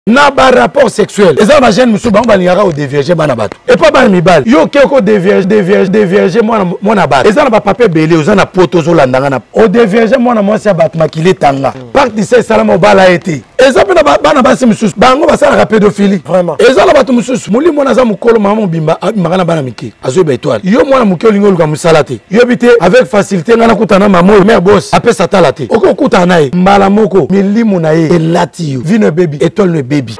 na ba rapport sexuel eza ba jeune musu ba balingaka au dévierger bana bato et pas ba mibali yo keko dévierger mwana bato eza na ba papier belé oza na poto zo landanga na au dévierger mwana mwasi ya bato makile tanga parti c'est salama bala été eza pe na bana basi musu bango basala pédophilie vraiment eza na bato musu muli mwana za mukolo mama bimba makana bana miki azo ba étoile yo mwana mukolo lingo luka musala te yo bité avec facilité ngana kutana mamo mère boss apé satala te oko kutana nae mbala moko milimu na ye elati yo vino baby étoile ne baby.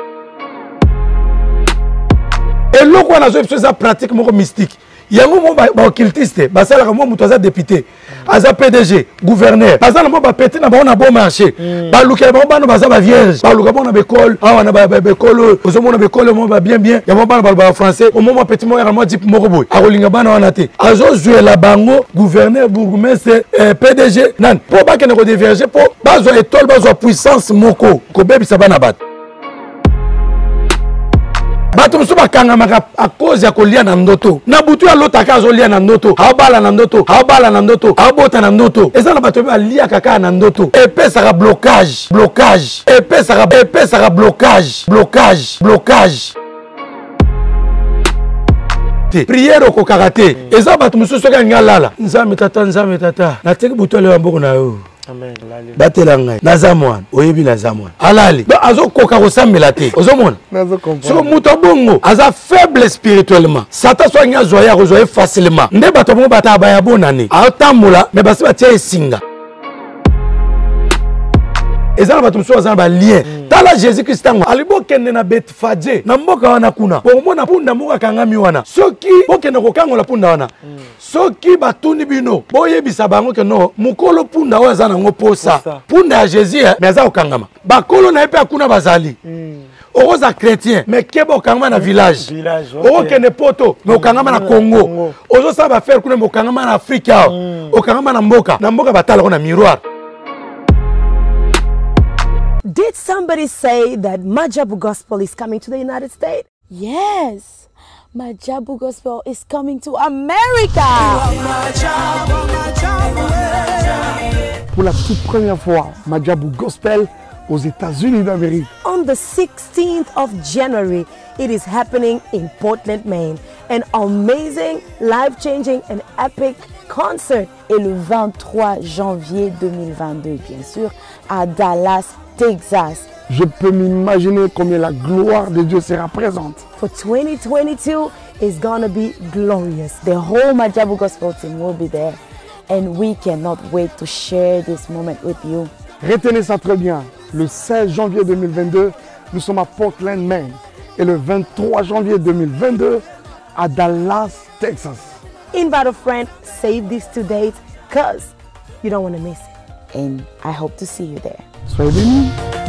Et là, on a une pratique mystique. Il y a un occultiste, il y a un député, il y a un PDG, gouverneur, il y a un pété, il y a un bon marché, il y a un vierge, il y a un école, il y a un école, bien, il y a un français, au moment petit, il y a un type moroboy, il y a un joué la bango, gouverneur, bourgmestre, PDG, non, pour pas qu'il y ait des vierges, pour pas qu'il y ait une puissance moko, que bébé ça va nabat. Bato musu bakanga à cause ya kolia na ndoto na butu ya lota ka zo lia na ndoto abala na ndoto abota na ndoto eza na bato ba lia kaka na ndoto epesa blocage epesa blocage prière au kokaraté eza bato musu soka ngala nzambe tata na teki butu le mboko na yo. Amen. Batelanga nazamwan oyebi nazamwan alali ba azo koka kosambela te ozomona nazo comprendre so muto bongo aza faible spirituellement sata so nya zoya kozoye facilement nde bato bongo bata baya bonane atambola mais basi batia esinga ezala bato muso azana ba lien tala Jésus Christ tango alibo kende na Betfage na mboka wana kuna pomona punda mboka kangami wana soki bokende kokangola punda wana soki batuni bino boyebisa bango ke no mukolo punda oyo azana ngo posa punda ya Jésus mais aza okangama bakolo na epe akuna bazali oza chrétien mais keba okangama na village okende poto mais okangama na Congo ozo sa ba faire kuna okangama na Afrika okangama na mboka batala na miroir. Did somebody say that Majabu Gospel is coming to the United States? Yes, Majabu Gospel is coming to America. Pour la toute première fois, Majabu Gospel aux États-Unis d'Amérique. On the 16th of January, it is happening in Portland, Maine. An amazing, life-changing and epic concert. Et le 23 janvier 2022, bien sûr, à Dallas, Texas. Je peux m'imaginer combien la gloire de Dieu sera présente. For 2022, it's gonna be glorious. The whole Majabu Gospel team will be there. And we cannot wait to share this moment with you. Retenez ça très bien. Le 16 janvier 2022, nous sommes à Portland, Maine. Et le 23 janvier 2022, à Dallas, Texas. Invite a friend, save these 2 dates, because you don't want to miss it. And I hope to see you there. Soyez bénis.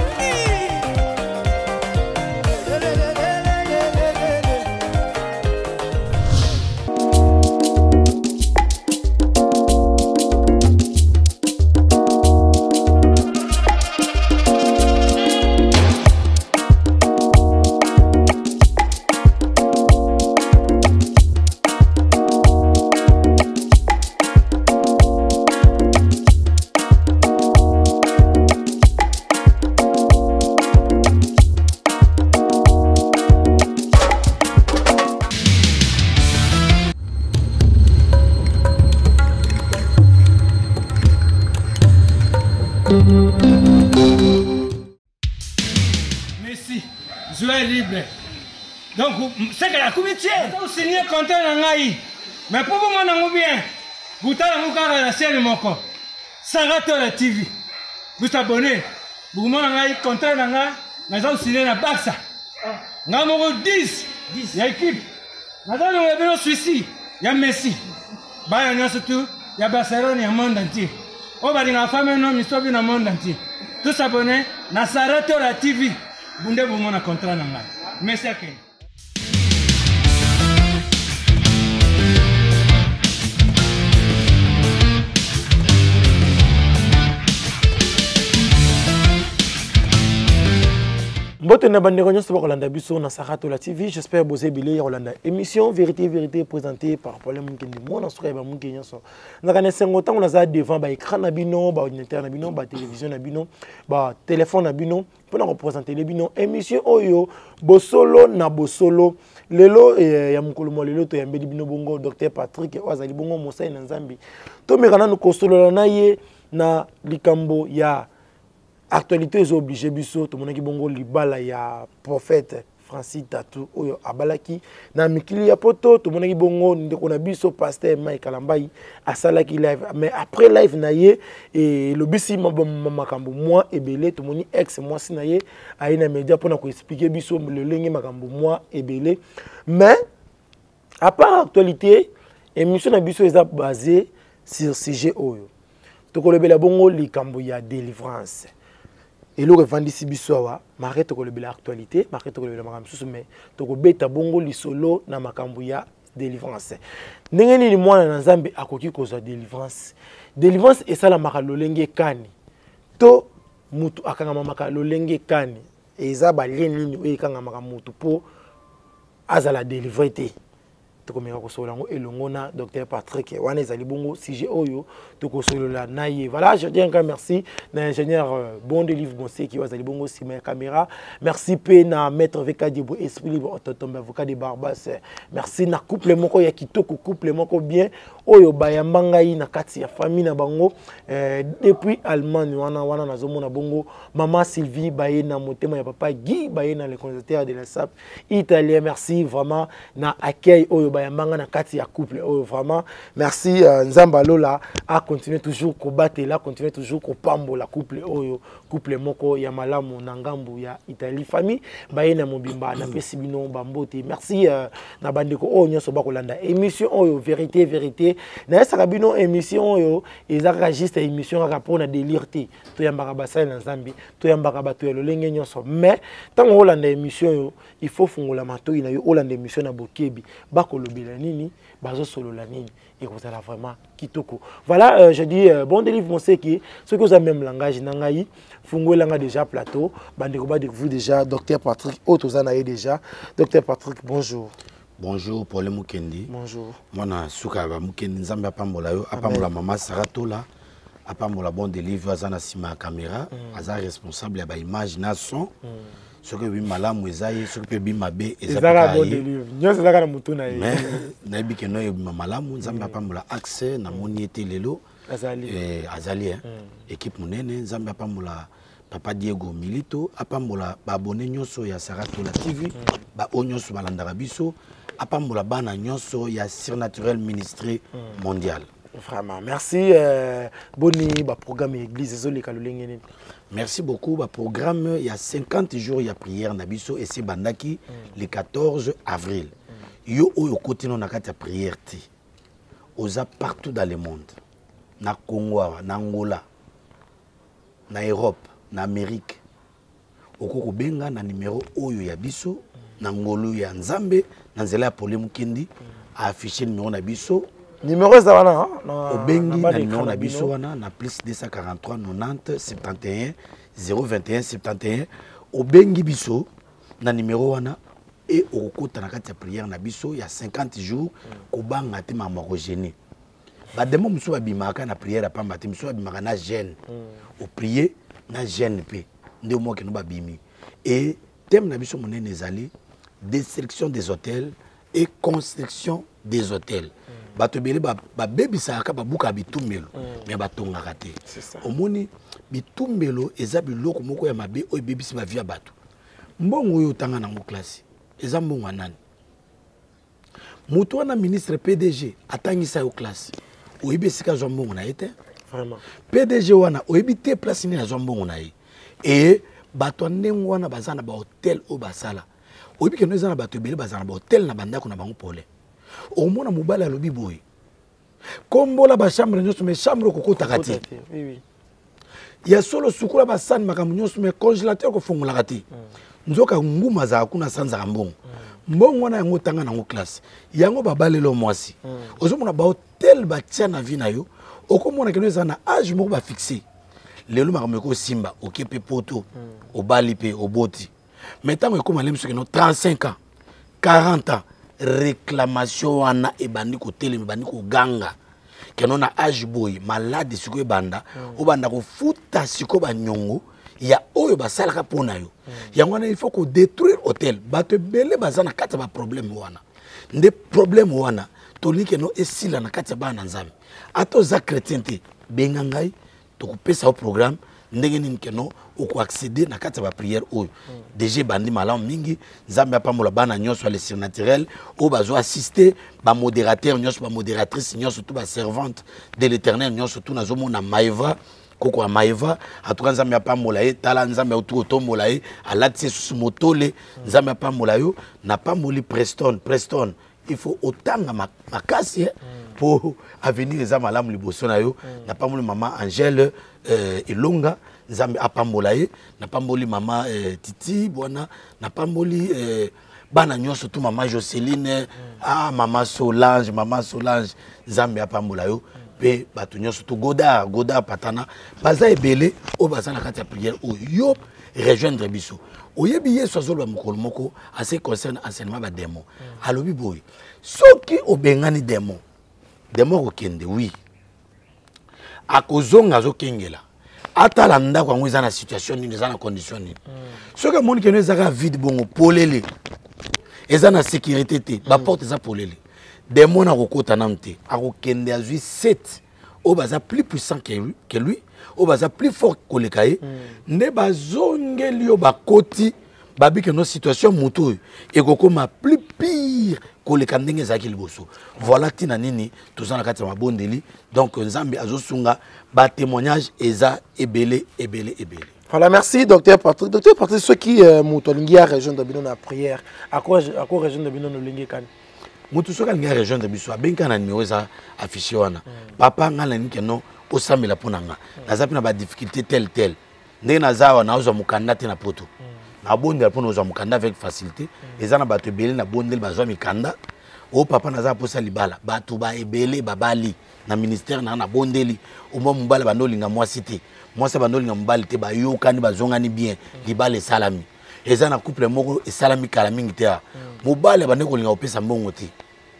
Merci. Joie libre. Donc, c'est que la comité, vous signez contrat dans l'AI. Mais pour vous, mon bien, vous avez la scène de mon corps. Sarato la TV. Vous abonnez. Vous avez contrat dans l'AI. Nous avons signé la Barça. Nous avons 10. Il y a équipe. Nous avons Suisse. Il y a Messi. Il y a surtout. Il y a Barcelone, il y a le monde entier. On va dire la femme et l'homme, ils sont dans le monde entier. Tous abonnés, na Sarato la TV. Vous avez un contrat dans l'AI. Merci à vous. Bote na bande réunion sur Rolanda Bisso na Sarato la TV. J'espère que vous avez bien Rolanda. Émission Vérité Vérité présentée par Paul Mukendi. Moi na soka ba Mukendi so. Na kana 50 ans on a ça devant ba écran na bino, ba ordinateur na bino, ba télévision na bino, ba téléphone na bino pour nous représenter les bino. Émission oyo bosolo na bosolo. Lelo ya mukolo mo lelo to yambeli bino bongo Dr Patrick Wazali bongo Mosai na Nzambi. To mekana no kosolo na ye na likambo ya actualité est obligé biso to monaki bongo libala ya prophète Francis Tatou oyo abalaki na mikili ya poto to monaki bongo ndeko na biso pasteur Mike Kalambai asalaki live mais après live na ye et le bisi makambo moi ebele to moni ex moi si na ye aina media pona ko expliquer biso le lenge makambo moi ebele mais à part actualité émission na biso est basée sur sujet oyo to ko lebela bongo likambo ya délivrance. Et le revendisi bisoa, marre to ko lebela actualité, marre to ko lebela makambo susu mais to ko beta bongo li solo na makambo ya délivrance. Ndenge ni mwana na Nzambe akoki kozwa délivrance. Délivrance esala makalo lenge kani. To mutu akanga makalo lenge kani. Eza ba leni ni ekanga makambo mutu po azala délivrité. To komeka ko sola ngo elongo na Dr Patrick wana ezali bongo sujet oyo to ko solola na ye. Voilà, je dis encore merci na ingénieur bon de livre Monsé qui wazali bongo si ma caméra. Merci pe na maître VK Dibo esprit libre autotombe avocat de Barbas. Merci na couple moko ya kitoko couple moko bien oyo bayambanga yi na kati ya famille na bango depuis Allemagne wana nazomona bongo maman Sylvie baye na motema ya papa Guy baye na le conservateur de la SAP italien. Merci vraiment na accueil oyo bayambanga na kati ya couple oyo vraiment merci Nzamba Lola a continuer toujours combattre là continuer toujours ko pambola couple oyo couple moko ya malamu na ngambu ya Italie famille baye na mobimba na pesi bino bambote. Merci na bandeko oyo nyonso bakolanda émission oyo vérité vérité na saka bino émission oyo ezaka juste émission kaka pona délire te to yambaka basala na Nzambi to yambaka bato ya lolenge nyonso mais tango olanda émission oyo il faut fungola matoi na yo olanda émission na bokebi bakolobela nini bazo solola nini et vous allez vraiment kitoko. Voilà, je dis bon délivre mon seki ceux que vous avez même langage nangai fungola déjà plateau bandeko ba vous déjà Dr Patrick Otozanaye déjà Dr Patrick bonjour. Bonjour Paul Mukendi. Bonjour. Mwana suka ba Mukendi Nzambe apambola yo apambola mama Saratola apambola bon délivre azana sima caméra aza responsable ya ba image na son. Ce que bima malamu ezaye ce que bima be ezaka bon délivre. Nyo ezaka na mutu na ye. Mais na bike no bima malamu Nzambe apambola accès na moni ete lelo azali équipe munene Nzambe apambola Papa Diego Milito apambola ba abonné nyonso ya Saratola TV ba onyonso balandaka biso apambola bana nyonso ya surnaturel ministry mondial. Vraiment merci boni ba programme église ezoleka lolenge nini. Merci beaucoup ba programme il y a 50 jours ya prière na biso et c'est bandaki le 14 avril. Yo oyo kotino na kati ya prière ti. Oza partout dans le monde. Na Congo, na Angola, na Europe, na Amérique. Okoko benga na numéro oyo ya biso na ngolo ya Nzambe na nzela ya Paul Mukendi a affiché numéro na biso. Numéro za wana obengi na numéro na biso wana na plus 243 90 71 021 71 obengi biso na numéro wana et okota na kati ya prière na biso ya 50 jours kobanga te mamako gêné. Ba demo musu babimaka na prière pamba te musu babimaka na jeûne. O prier na jeûne pe nde mo ke no babimi. Et thème na biso monene ezali destruction des hôtels et construction des hôtels. Bato bele ba bebisa ka babuka bitumbelo mais batongaka te. Omoni bitumbelo eza biloko moko ya mabe o bebisi ba via bato. Mbongo oyo tanga na ngo classe. Eza mbongo nani? Mutu wana ministre PDG atangisa yo classe. Oyebi sika zo mbongo na ete. Vraiment. PDG wana oyebi te place ni na zo mbongo na ye. Et bato ndengo wana bazana ba hotel o basala. Oyebi ke no eza na bato bele bazana ba hotel na bandako na bango pole. Au moins, on a le biboui. Comme la chambre, mais chambre coco takati. Oui. Il y a solo sukula basan makamunyo mais congélateur ko fongola kati. Nzoka nguma za kuna sanza mbongo. Mbongo wana yango tanga na ngo classe. Yango babalelo mwasi. Ozomona ba hotel ba tia na vie na yo. Okomona keno za na âge moko ba fixé. Lelo makameko simba okepe poto obali pe oboti. Mais tant que malem ce que 35 ans 40 ans réclamation wana ebandi ko tele ebandi ko ganga que non a âge boy malade siko ebanda o banda ko futa siko ba nyongo ya oyo ba salaka pona yo yango na il faut ko détruire hôtel bato belé bazana kata ba problème wana nde problème wana tolike no esila na kati bana nzambe ato za chrétienté benga ngai to ko pesa au programme ndenge nini keno oko accéder na kati ba prière oyo déjà bandi malamu mingi nzambe apambola bana nyonso le surnaturel o bazo assister ba modérateur nyonso ba modératrice nyonso tout ba servante de l'Éternel nyonso tout nazo mona maeva koko maeva atuka nzambe apambola ye tala nzambe otu otombola ye alati susu motole nzambe apambola yo na pamboli Preston il faut autant makasi pour avenir les amalamu liboso na yo na pamboli maman Angèle Elonga nzambe apambola ye na pamboli mama Titi bwana na pamboli bana nyonso tu mama Jocelyne mama Solange nzambe apambola yo pe batu nyonso tu Godard patana baza ebele o baza na kati ya prière o yo rejoindre biso oyebi yesu azoloba mokolo moko ase concerne enseignement ba démon alobi boy soki obengani démon kokende oui akozonga azokengela atala ndako yango eza na situation nini eza na condition nini soki amoni keno ezaka vide bongo polele eza na sécurité te baporte eza polele démon akokota nanu te akokende azwi 7 oyo baza plus puissant que lui oyo baza plus fort koleka ye nde bazongeli yo bakoti babike no situation moto oyo ekokoma plus pire koleka ndenge ezalaki liboso voilà ntina nini toza na kati ya mabondeli donc nzambe azosunga batémoignage eza ebele. Voilà, merci Docteur Patrick. Docteur Patrick, ceux qui m'ont à région de Bino na prière, à quoi région de Bino no lingi kan? Mutu soka lingi région de Biso, benka na numéro za affiché wana. Papa ngala ni keno osamela ponanga. Nazapi na ba difficulté tel. Ndenge nazawa na oza mukanda te na poto. Na bonde pona oza mukanda avec facilité. Ezana bato ebele na bonde bazwa mikanda. O papa naza posa libala. Bato ba ebele babali na ministère na bondeli. Omo mbala bandolinga mwasi te. Mwasi bandolinga mbali te ba yokani bazongani bien libala salami. Ezana couple moko esalami kala mingi te. Mobala bande kolinga opesa mbongo te.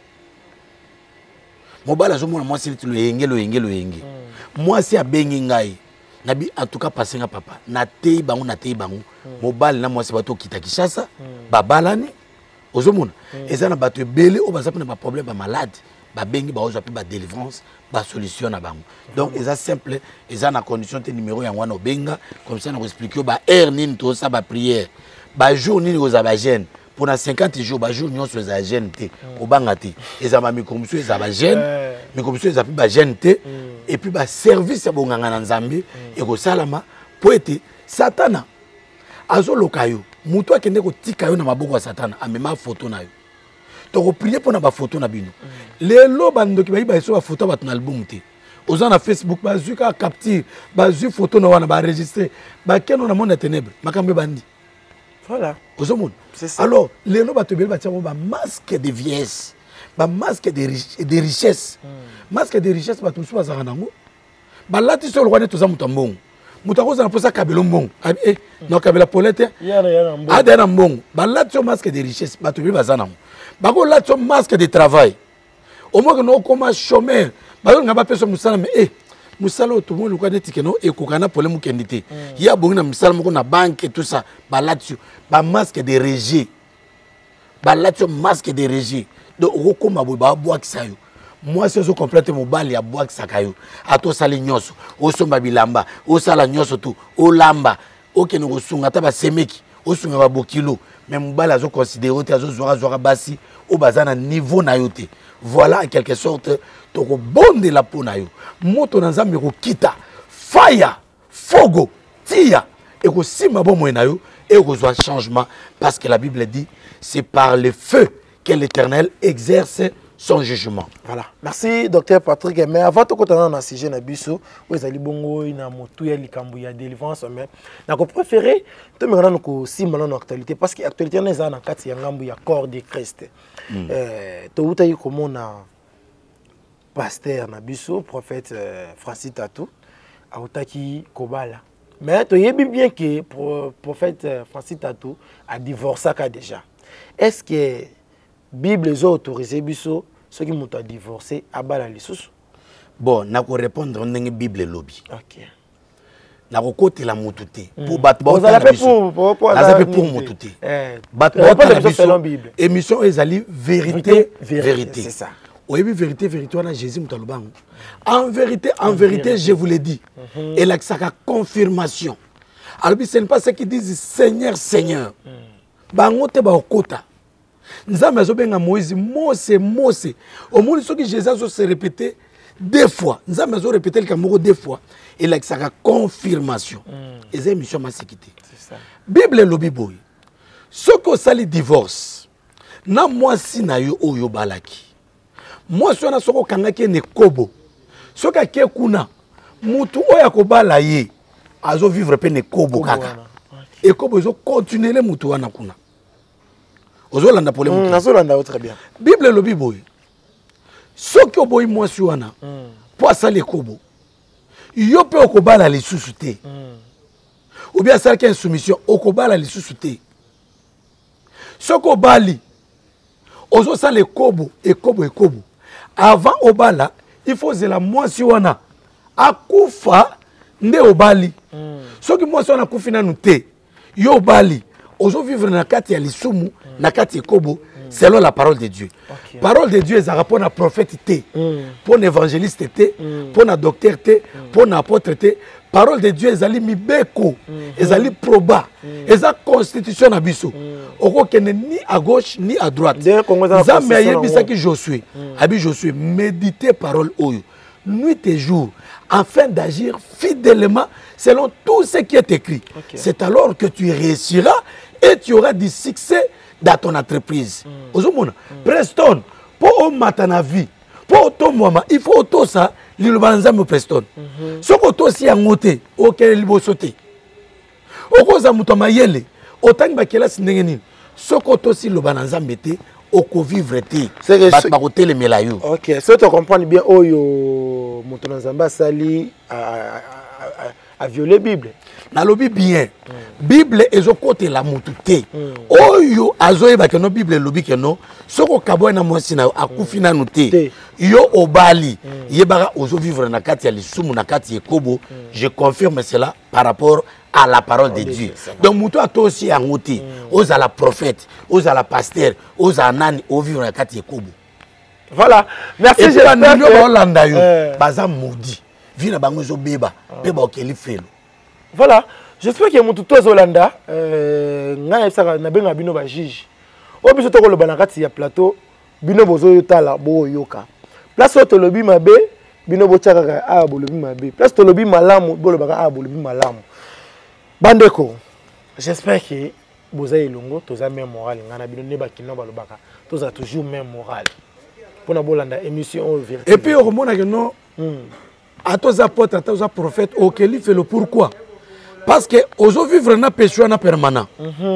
Mobala azomona mwasi ti lo yenge. Mwasi abengi ngai. Nabi en tout cas passer papa. Na tei bango. Mobala na mwasi bato kita Kishasa. Babalani. Ozomona. Ezana bato ebele o bazapi na ba problème ba malade. Ba bengi ba ozapi ba délivrance, ba solution na bango. Donc eza simple, eza na condition te numéro yango na benga comme ça na expliquer ba heure nini to ça ba prière. Ba jour nini oza ba jeune. Pour na 50 jours ba jour nyonso eza jeune te. Obanga te. Eza ma micromission eza ba jeune. Micromission eza ba jeune te et puis ba service ya bonganga na Nzambe et ko salama po ete Satana azoloka yo. Mutu akende ko tika yo na maboko ya Satana amema photo na yo. To prier pour na ba photo na bino. Lelo bandoki ba so ba photo ba ton album te. Oza na Facebook ba zuka capture, ba zu photo na wana ba enregistrer, ba keno na monde ténèbres, makambe bandi. Voilà. Ozomon. C'est ça. Alors, lelo ba to bel ba tia ba masque de vieillesse, ba masque de richesse. Masque de richesse ba to so ba zaka nango. Ba lati so lwana to za mutambongo. Mutakoza na posa kabelo mbongo. No kabela polete. Yana mbongo. Adena mbongo. Ba lati so masque de richesse ba to bel ba zana. Bako là ton masque de travail au moins que nous comme chômeur bako ngaba peso musala mais musala tout le monde ko neti keno e ko kana problème kendité il y a bongi na musala moko na banque et tout ça ba là tu ba masque de régie ba là tu masque de régie donc o ko mabo ba boa kisayo moi c'est zo complète mobali ya boa kisakayo ato sali nyoso o somba bilamba o sala nyoso tout o lamba o keno ko sunga ta ba semeki o sunga ba bokilo même bala zo considérer te zo zora basi au bazana niveau na yote voilà en quelque sorte to ko bonde la po na yo moto na Nzambe ko kita fire fogo tia et ko sima bon mo na yo et ko zo changement parce que la Bible dit c'est par le feu que l'Éternel exerce son jugement. Voilà. Merci Docteur Patrick. Mais avant de continuer dans le sujet na biso, vous allez bongo ina motu ya likambu ya délivrance mais na ko préférer to me ngana ko simba na actualité parce que actualité na za na kati ya ngambu ya corps de Christ. To utayi komona pasteur na biso prophète Francis Tatou autaki kobala Mais tu sais bien que le prophète Francis Tatou a divorcé déjà. Est-ce que la Bible a autorisé ceux qui ont divorcé à Balalisous? Bon, je vais répondre à la Bible lobby. Ok. Je vais côté la moutouté. Pour battre pour moutouté. Émission est vérité. C'est ça. Oui, vérité, on a Jésus Moutalobang. En vérité, je vous l'ai dit. Et là, ça a confirmation. Alors, ce n'est pas ceux qui disent Seigneur, Seigneur. Bangote ba okota. Nzambe azobenga Moïse, Mose. Au moins, ce que Jésus a se répété 2 fois. Nzambe a répété le Cameroun 2 fois. Et là, ça a confirmation. Et c'est une mission ma sécurité. C'est ça. Bible est lobby boy. Ce que ça le divorce. Na moi si na yo oyo balaki. Moi si on a soko kangaki ne kobo. Ce qui est kuna. Mutu oya kobala ye. Azo vivre pe ne kobo kaka. Et kobo zo continuer le mutu wana kuna. Ozo landa pour le mutu. Ozo landa très bien. Bible lobby boy. Ce qui oboy moi si wana. Pour ça le kobo. Yo pe okobala les sous-souté. Ou bien ça qui est soumission okobala les sous-souté. Ce kobali. Ozo ça le kobo et kobo. Avant obala, il faut que la moisi wana akufa nde obali. Ce qui moisi wana kufina nute. Yo obali. Ozo vivre na kati ya lisumu, na kati ya kobo, selon la parole de Dieu. Okay. Parole de Dieu, ça répond à prophète, pour l'évangéliste, pour le docteur, pour l'apôtre. Parole de Dieu, ezali mibeko, ezali proba, ezali constitution na biso. Oko kene ni à gauche ni à droite. Zambe ayebisa ki Josué, abi Josué, méditez parole oyo, nuit et jour, afin d'agir fidèlement selon tout ce qui est écrit. Okay. C'est alors que tu réussiras et tu auras du succès dans ton entreprise. Preston, pour matana vie, pour ton moment, il faut auto ça. Lilobanzambe Preston. Soko to si angote, okele libosote. Okoza muto mayele, otangi bakela sindenge nini. Soko to si lobanzambe te, oko vivre te. Bat bakote le melayo. OK, si tu comprends bien oyo muto nzamba sali a violer Bible. Na lobi bien. Bible ezo kote la mutu te. Oyo azoyeba ke no Bible lobi ke no, soko kabwa na mwasi na akufi na nute. Yo obali yebara ozo vivre na kati ya lisumu na kati ya kobo. Je confirme cela par rapport à la parole de Dieu. Donc mutu ato aussi angote, oza la prophète, oza la pasteur, oza nani o vivre na kati ya kobo. Voilà. Merci j'espère que Hollanda yo baza maudit. Vina bango zo beba, beba okeli felo. Voilà. J'espère que mon tuto Zolanda, nga yebsaka na benga bino ba juge. O biso to ko loba na kati ya plateau, bino bozo yotala bo yoka. Place to lobi mabe, bino bo chaka a bo lobi mabe. Place to lobi malamu, bo loba a bo lobi malamu. Bandeko, j'espère que boza elongo toza même moral ngana bino ne ba kino ba lobaka. Toza toujours même moral. Pona bolanda émission vérité. Et puis on remonte que non. À tous apôtres, à tous prophètes, auquel il fait le pourquoi. Parce que aux vivre na péché na permanent.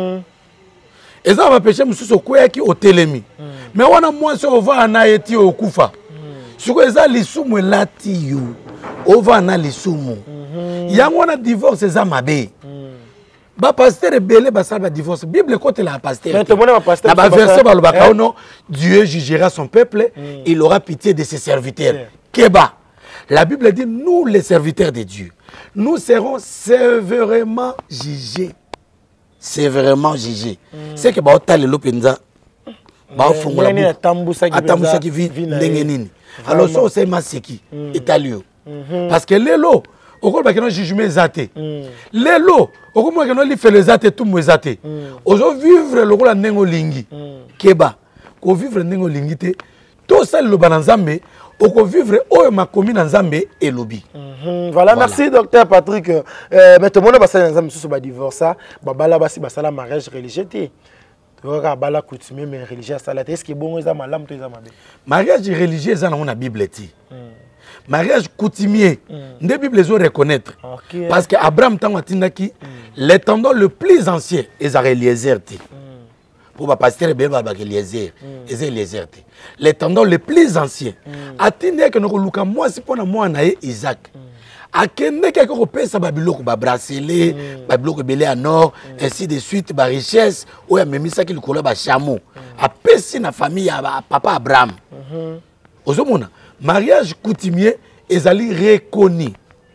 Et ça va pécher monsieur sokoya qui au telemi. Mais on a moins sur va na eti au kufa. Sur eza lisumu lati yo. Ova na lisumu. Yango na divorce eza mabe. Ba pasteur belé ba ça ba divorce. Bible côté la pasteur. Mais tout le monde va pasteur. Na ba verset ba lobaka non, Dieu jugera son peuple, il aura pitié de ses serviteurs. Keba. La Bible dit nous les serviteurs de Dieu. Nous serons sévèrement jugés. Sévèrement jugés. C'est que baotale lopenza ba fongola bu atambusa ki vi ndenge nini. Alors ça c'est maseki italio. Parce que lelo oko ba keno jugement zate. Lelo oko mo keno li fait les zate tout mo zate. Ozo vivre lokola ndengo lingi. Keba ko vivre ndengo lingi te to sel lo bananzambe. Oko vivre oyo makomi na nzambe elobi. Voilà, merci docteur Patrick. Mais tout le monde va s'en nzambe sous ba divorce, ba bala basi ba sala mariage religieux té. Tu vois bala coutumier mais religieux ça là est-ce que bon eza malam to eza mabe. Mariage religieux eza na Bible té. Mariage coutumier, nde Bible zo reconnaître. Parce que Abraham tango atindaki les tendons le plus ancien ezara Eliezer té. Pour pasteur beba ba Eliezer, Eliezer té. Les tendons les plus anciens. Atinde que nous luka moi si pona moi na Isaac. akende quelque kopesa babiloko ba bracelet babiloko belé en or ainsi de suite ba richesse oya memisaki likolo ba chameau apesi na famille ya papa Abraham ozomona mariage coutumier ezali reconnu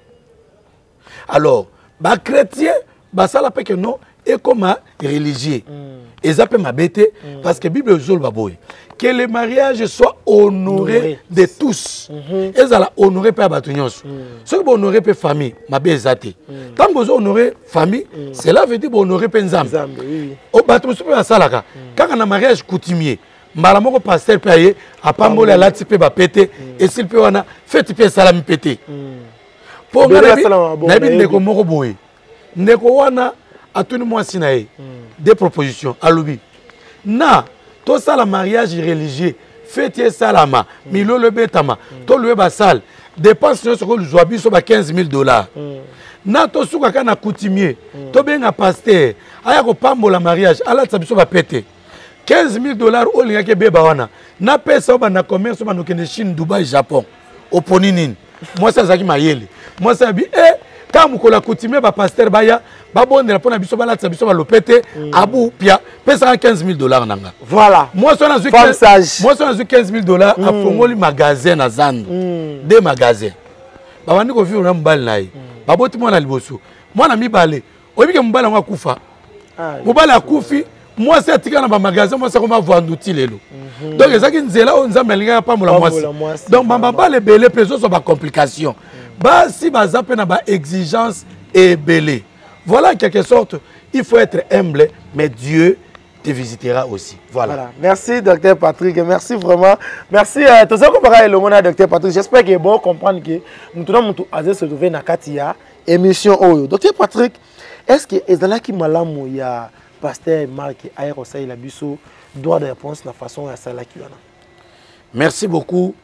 alors ba chrétien basala pe que non et comme religieux ezape mabete parce que Bible zolo baboy que le mariage soit honoré de tous ezala honoré par batunyos ce que honoré pe famille mabe ezate tant que honoré famille cela veut dire honoré pe nzambe o batu super asalaka kaka na mariage coutumier mbala moko pasteur pe aye apambola lati pe ba pété et s'il peut wana fête pe salami pété pour na bi ndeko moko boye ndeko wana atuni mwasi na ye des propositions alobi na to sala mariage religieux fête salama milolo betama to louer basal dépense nyonso ko luzwa biso ba $15,000 na to suka kana coutumier to benga pasteur aya ko pambola mariage ala tsabiso ba pété $15,000 olinga ke beba wana na pesa ba na commerce ba no kende Chine Dubai Japon oponi nini moi ça zaki mayele moi ça bi quand mukola coutumier ba pasteur baya ba bonde pona biso ba latsa biso ba lopete abu pia pesa $15,000 nanga voilà moi ça na zu $15,000 a fongoli magasin na Zan des magasins ba bandi ko vivre na mbali nayi ba boti mwana liboso mwana mibale obike mbala ngwa kufa mobala akufi moi c'est tika na ba magasin moi ça comme vendre outil lelo donc ezaki nzela o nzambe linga pa mola mwasi donc ba le belé peso so ba complication ba si baza pe na ba exigence et belé voilà en quelque sorte il faut être humble mais Dieu te visitera aussi voilà. Merci docteur Patrick, merci vraiment, merci tout ça comme le mona docteur Patrick. J'espère que bon comprendre que nous tout à se trouver na katia émission oyo docteur Patrick. Est-ce que ezala ki malamu ya pasteur Mark Ayerosa il a biso droit de réponse na façon ya sala ki wana? Merci beaucoup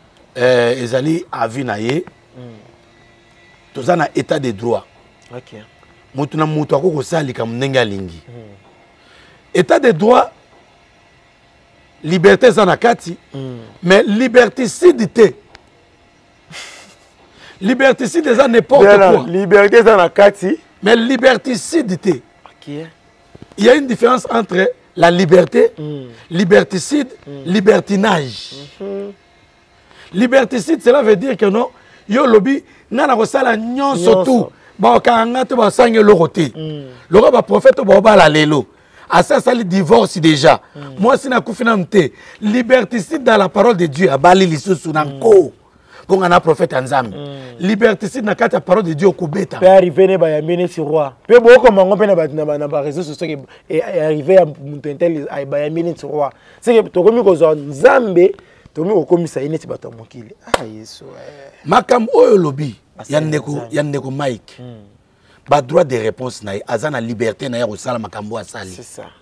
ezali avinaye toza na état de droit. OK. Mutu na mutu akoko salika mnenga lingi. État de droit liberté zanakati mais liberticide liberticide ça n'importe quoi. Liberté zanakati mais liberticide. OK. Il y a une différence entre la liberté, liberticide, libertinage. Liberticide, cela veut dire que non, yo lobby, nana kosala nyonso tout. Ba kanga to ba sange loroté. Le roi prophète ba la lelo. À ça le divorce déjà. Moi si na kufina mte, liberticide dans la parole de Dieu, abali lisusu nanko. Pour un prophète Nzambe. Liberticide na kata parole de Dieu ko beta. Peut arriver ne ba yamene sur roi. Peut beaucoup mango pe na ba réseaux sociaux et arriver à muntentel ay ba yamene sur roi. C'est que to komi ko zo Nzambe, to mi ko komisa ineti bato mokili. Ah Yesu. Makam oyo lobi yandeko Mike. Ba droit de réponse na azana liberté na ya ko sala makambo asali. C'est ça.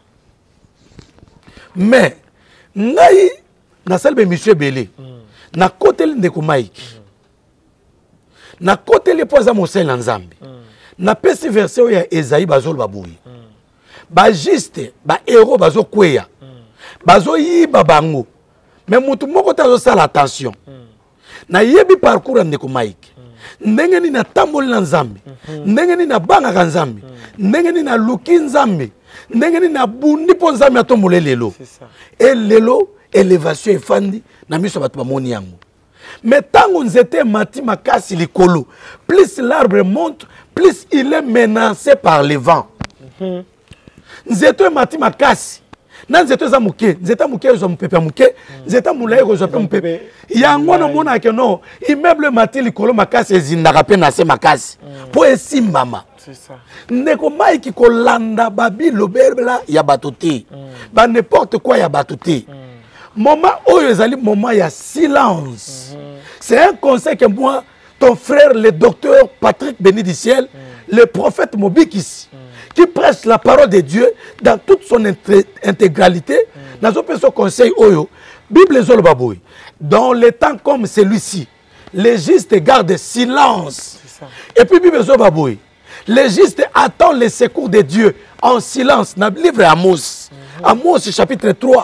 Mais ngai na salbe monsieur Belé. Na côté ndeko Mike. Na côté le poza mosel Nzambe. Na pesi verset ya Esaïe bazol babuyi. Ba juste ba héros bazo kweya. Bazo yiba bango. Mais mutu moko tazo sala attention. Na yebi parcours ndeko Mike. Ndenge ni na tamboli na Nzambe. Ndenge ni na banga ka Nzambe. Ndenge ni na luki Nzambe. Ndenge ni na bundi po Nzambe atomole lelo. C'est ça. Et lelo élévation efandi na miso bato bamoni yango. Mais tango nzete mati makasi likolo, plus l'arbre monte, plus il est menacé par le vent. Nzete mati makasi. Na nzete za muke, nzete muke zo mpepe muke, nzete mulaye zo mpepe. Yango na mona ke no, immeuble mati likolo makasi ezindaka pe na se makasi. Po esimbama. C'est ça. Ndeko Mike kolanda babi lobela ya batote. Ba n'importe quoi ya batote. Moment où ils allaient, moment il y a silence. C'est un conseil que moi, ton frère, le docteur Patrick Béni du ciel, le prophète Mobikis, qui prêche la parole de Dieu dans toute son intégralité, dans ce conseil, Bible Zolbaboui, dans les temps comme celui-ci, les justes gardent silence. Et puis Bible Zolbaboui, les justes attendent les secours de Dieu en silence. Dans le livre Amos, Amos chapitre 3.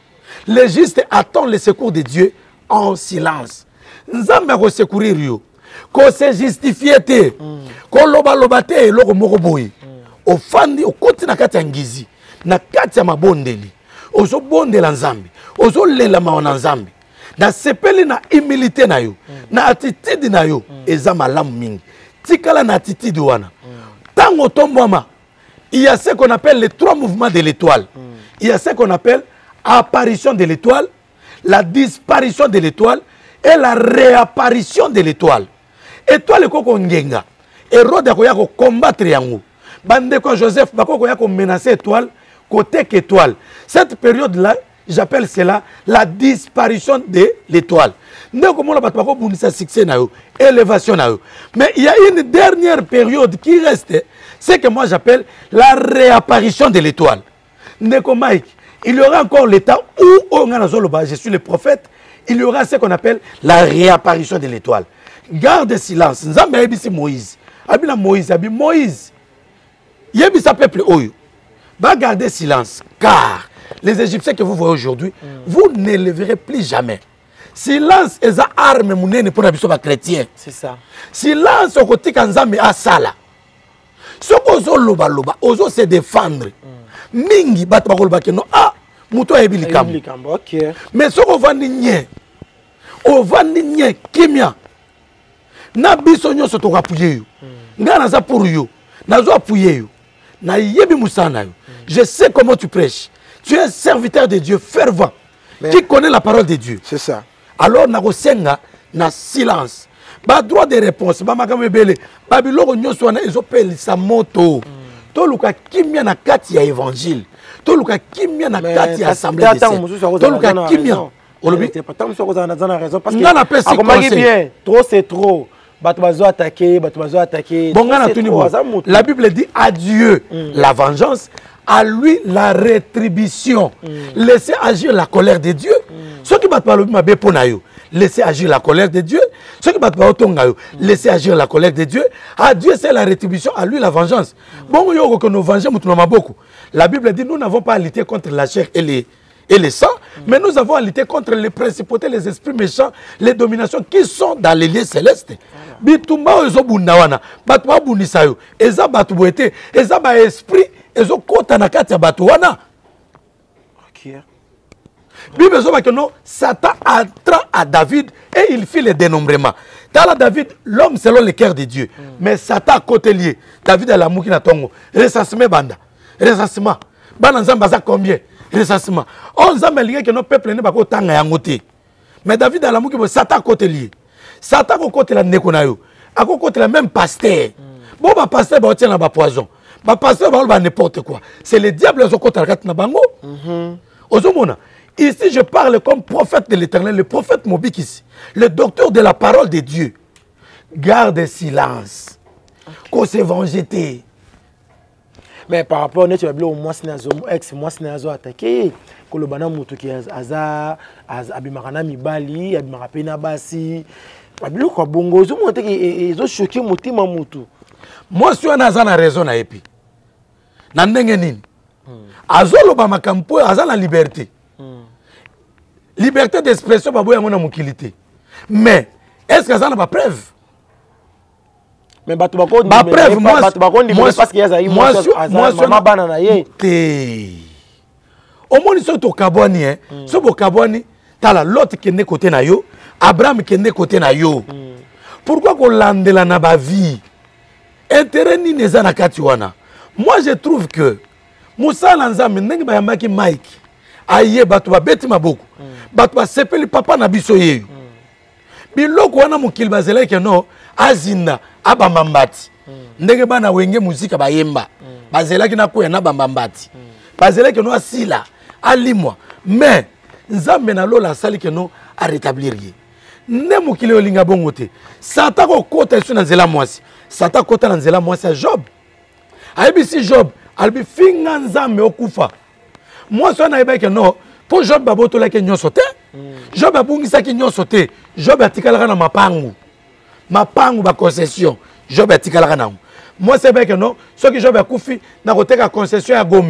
Les justes attendent le secours de Dieu en silence. Nzambe ko secourir yo. ko se justifier te ko loba loba te eloko moko boye ofandi okoti na kati ya ngizi na kati ya mabondeli ozo bondela nzambe ozo lela mawana nzambe na sepeli na humilité na yo na attitude na yo eza malamu mingi tikala na attitude wana tango tombwama il y a ce qu'on appelle les 3 mouvements de l'étoile il y a ce qu'on appelle apparition de l'étoile la disparition de l'étoile et la réapparition de l'étoile étoile koko ngenga Hérode akoya ko combattre yango bande ko Joseph bakoko ya ko menacer étoile côté qu'étoile cette période là j'appelle cela la disparition de l'étoile. Élévation. Mais il y a une dernière période qui reste, c'est que moi j'appelle la réapparition de l'étoile. Il y aura encore l'état où je suis le prophète, il y aura ce qu'on appelle la réapparition de l'étoile. Garde silence. Moïse. Moïse. Yebisa peuple oyo. Va garder silence car les Égyptiens que vous voyez aujourd'hui, vous ne les verrez plus jamais. Silence est une arme pour les chrétiens. C'est ça. Silence au côté kanzambe a sala. Ce qu'on loba loba, ozo se défendre. Mingi bat bakoloba ke no ah muto ebi likambo. OK. Mais ce qu'on va nier, on va nier kimia. Na biso nyonso to kapuye yo. Ngana za pour yo. Na zo apuye yo. Na yebi musana yo. Je sais comment tu prêches. Tu es un serviteur de Dieu fervent qui connaît la parole de Dieu. C'est ça. Alors, nagosenga na silence. Ba droit de réponse. Ba makamebele. Babiloko nyonso wana ezopeli sa moto. To luka kimia na kati ya évangile. To luka kimia na kati ya assemblée de Dieu. To luka kimia. Olobi. Tant que ça a raison parce que on a pas bien. Trop c'est trop. Batubazo attaqué. Bon, la Bible dit à Dieu la vengeance. À lui la rétribution. Laissez agir la colère de Dieu. Ceux qui battent par le mabé ponayo, laissez agir la colère de Dieu. Ceux qui battent par le tongayo, laissez agir la colère de Dieu. À Dieu c'est la rétribution, à lui la vengeance. Bon, yo que nous vengeons beaucoup. La Bible dit nous n'avons pas à lutter contre la chair et les sangs, mais nous avons à lutter contre les principautés, les esprits méchants, les dominations qui sont dans les lieux célestes. Bitumba ozo bundawana, batwa bunisayo, eza batuboete, eza ba esprit ezo kota na kati ya bato wana. OK. Bible zo que non, Satan entra à David et il fit le dénombrement. Dans David, l'homme selon le cœur de Dieu. Mais Satan côté lié. David a la mouki na tongo. Recensement banda. Recensement. Bana nzamba za combien? Recensement. On nzamba lié que nos peuples ne ba ko tanga yango te. Mais David a la mouki Satan côté lié. Satan ko côté la neko na yo. A ko côté la même pasteur. Bon ba pasteur ba tient na ba poison. Ba pasteur ba n'importe quoi. C'est le diable zo côté la kat na bango. Ozomona. Ici, je parle comme prophète de l'Éternel, le prophète Mobik ici, le docteur de la parole de Dieu. Garde silence. Qu'on s'est vengé. Mais par rapport à notre moi, c'est attaqué. Que le banana moutou qui aza, abimarana mibali, abimarapena basi. Babilo kwa bongo, zo monte ki zo choqué motima moutou. Moi, si on a raison na epi. Na ndenge nini. Azolo ba makampo, aza la liberté. Liberté d'expression, baboya ngona mukilité. Mais est-ce que ça n'a pas preuve? Mais batu bako ba preuve moi parce qu'il y a moi mama bana na ye. Au moins so to kabwani hein. So bo kabwani tala l'autre qui est côté na yo, Abraham qui est côté na yo. Pourquoi qu'on landela na ba vie? Intérêt ni neza na kati wana. Moi je trouve que Moussa Lanzambe ndenge ba yamaki Mike aye batu ba beti maboko. Batu ba sepeli papa na biso yeyo. Biloko wana mukili bazela ke no azinda abambambati. Ndenge bana wenge muzika bayemba. Bazela ki na koya na bambambati. Bazela ke no asila alimwa. Mais nzambe na lola sali ke no a rétablir ye. Ne mukili olinga bongo te. Satan ko kota isu na nzela mwasi. Satan kota na nzela mwasi ya Job. Ayebi Job albi finga nzambe okufa. Moi so na yeba ke no pour Job baboto la ke nyonso te. Job abungisa ki nyonso te. Job atikala na mapangu. Mapangu ba concession. Job atikala na. Moi c'est bien que non, ce que Job akufi na koteka concession ya Gombe.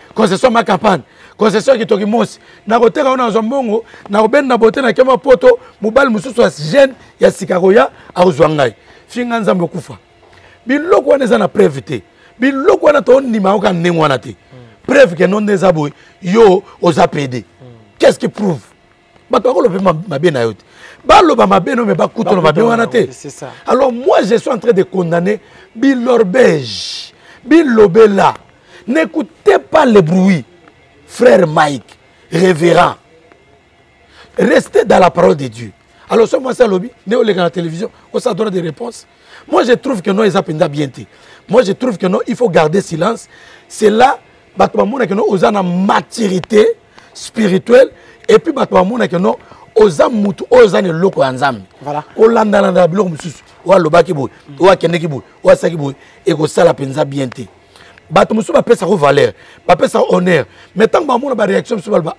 concession Makapane, concession Kitoki Mosi. Na koteka ona zombongo, na obenda na bote na kema poto, mobile mususu ya jeune ya Sikaroya auzwangai. Finga nzambe kufa. Biloko wana eza na preuve te. Biloko wana to ndima oka ndengwa na te. Preuve que non des aboy yo oza PD. Qu'est-ce qui prouve? Bato ko lope mabe na yote. Ba loba mabe no me ba kuto no mabe wana te. C'est ça. Alors moi je suis en train de condamner Bilorbej, Bilobela. N'écoutez pas les bruits. Frère Mike, révérend. Restez dans la parole de Dieu. Alors ce moi c'est lobby, néo les la télévision, on ça donne des réponses. Moi je trouve que non ils appellent bien té. Moi je trouve que non il faut garder silence. C'est là batouamona que non aux ana maturité spirituelle et puis batouamona que non aux amutu aux ana loko nzambe. Voilà. Olanda landa biloko mususu. Wa lobaki boy, wa kendeki boy, wa saki boy et ko sala penza bien té. Bato mususu ba pesa ko valeur, ba pesa honneur. Mais tant que bamona ba réaction mususu ba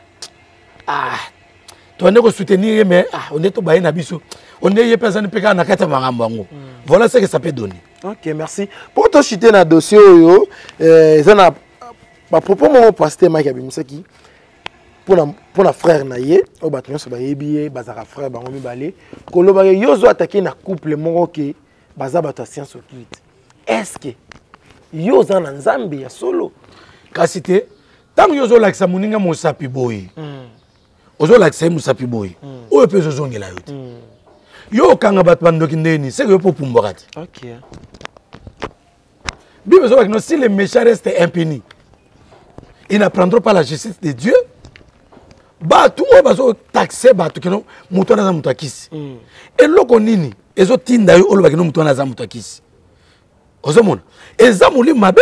tu as soutenir, mais on est au bain à biso. On est y personne qui na kata mangambango. Voilà ce que ça peut donner. Ok, merci. Pour toi chuter dans dossier ça n'a pas propos mon pasteur Mike Abimisaki pour na frère naie au bâtiment so ba yebié bazara frère bango mi balé koloba yozo attaquer na couple mongo ke baza bato science occulte. Est-ce que yozo na nzambe ya solo kasite tant yozo la ksa muninga mo sapi boy. Ozo la ksa musapi boy. O pe zozo ngela yote. Yo kanga bat bandoki ndeni c'est que pour pumbokati. OK. Bible dit que si les méchants restent impunis, ils n'apprendront pas la justice de Dieu. Bah tout le monde taxé bah tout que non mutona za mutakisi. Et loko nini ezo tinda yo oloba que non mutona za mutakisi. Ozomona. Eza muli mabe.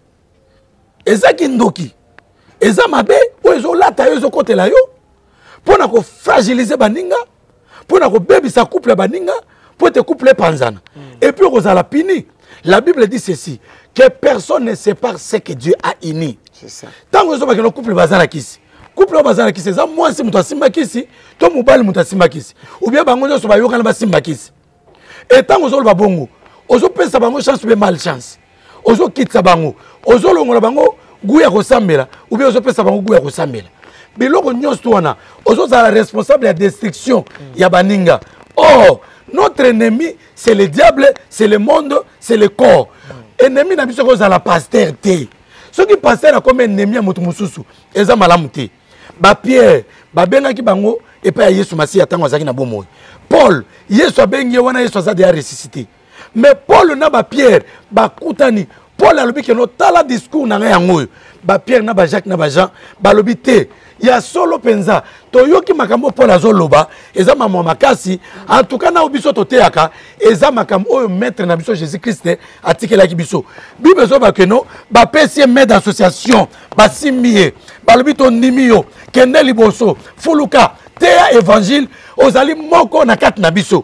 Eza kindoki. Eza mabe o ezo lata yo ezo kotela yo. Pona ko fragiliser baninga. Pour que bébé sa couple baninga, pour te couple panzana. Et puis on a pini. La Bible dit ceci, que personne ne sépare ce que Dieu a uni. C'est ça. Tant que on a couple bazana kisi. Couple bazana kisi, ça moi si muta simba kisi, to mobile muta simba kisi. Ou bien bango so ba yoka na simba kisi. Et tant que on ba bongo, ozo pesa bango chance ou malchance. Ozo kitsa bango, ozo longola bango guya ko sambela, ou bien ozo pesa bango guya ko sambela. Biloko nyonso wana ozoza la responsable de la destruction ya baninga. Or notre ennemi c'est le diable, c'est le monde, c'est le corps. Ennemi na biso ko za la pasteur té. Ce qui pasteur a comme ennemi ya mutu mususu eza malamu té. Ba Pierre ba benga ki bango et pa Yesu Masiya tango azaki na bomoy. Paul Yesu abengi wana Yesu aza déjà ressuscité. Mais Paul na ba Pierre ba kutani Paul a lobi que no tala discours na yango. Ba Pierre na ba Jacques na ba Jean ba lobi té. Il y a solo penza toyoki makambo Paul azoloba eza mama makasi en tout cas na obiso toteaka eza makambo oyo maître na biso Jésus Christ atikelaki biso Bible zo ba keno ba pesi maître d'association ba simie ba lobi to ndimio kende liboso fuluka teya évangile ozali moko na kati na biso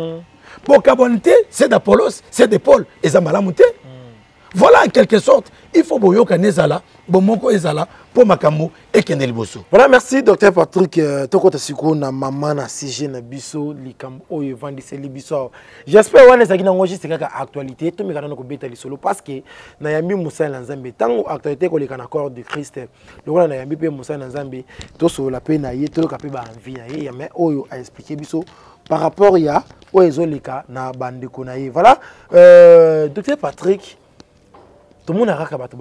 bokabonité c'est d'Apollos c'est de Paul eza malamu te. Voilà en quelque sorte, il faut boyoka nezala, bomoko ezala pour makambo et kende liboso. Voilà, merci docteur Patrick tokota siko na mama na CG na biso likam oyo vandise libiso. J'espère wana ezaki na ngoji sekaka actualité to mikana ko beta lisolo parce que na yambi Musa na Nzambe tango actualité ko lekana corps de Christ. Lokola na yambi pe Musa na Nzambe to so la pe na ye to ka pe ba envie na ye mais oyo a expliquer biso par rapport ya oyo leka na bandeko na ye. Voilà, docteur Patrick tout le monde a raka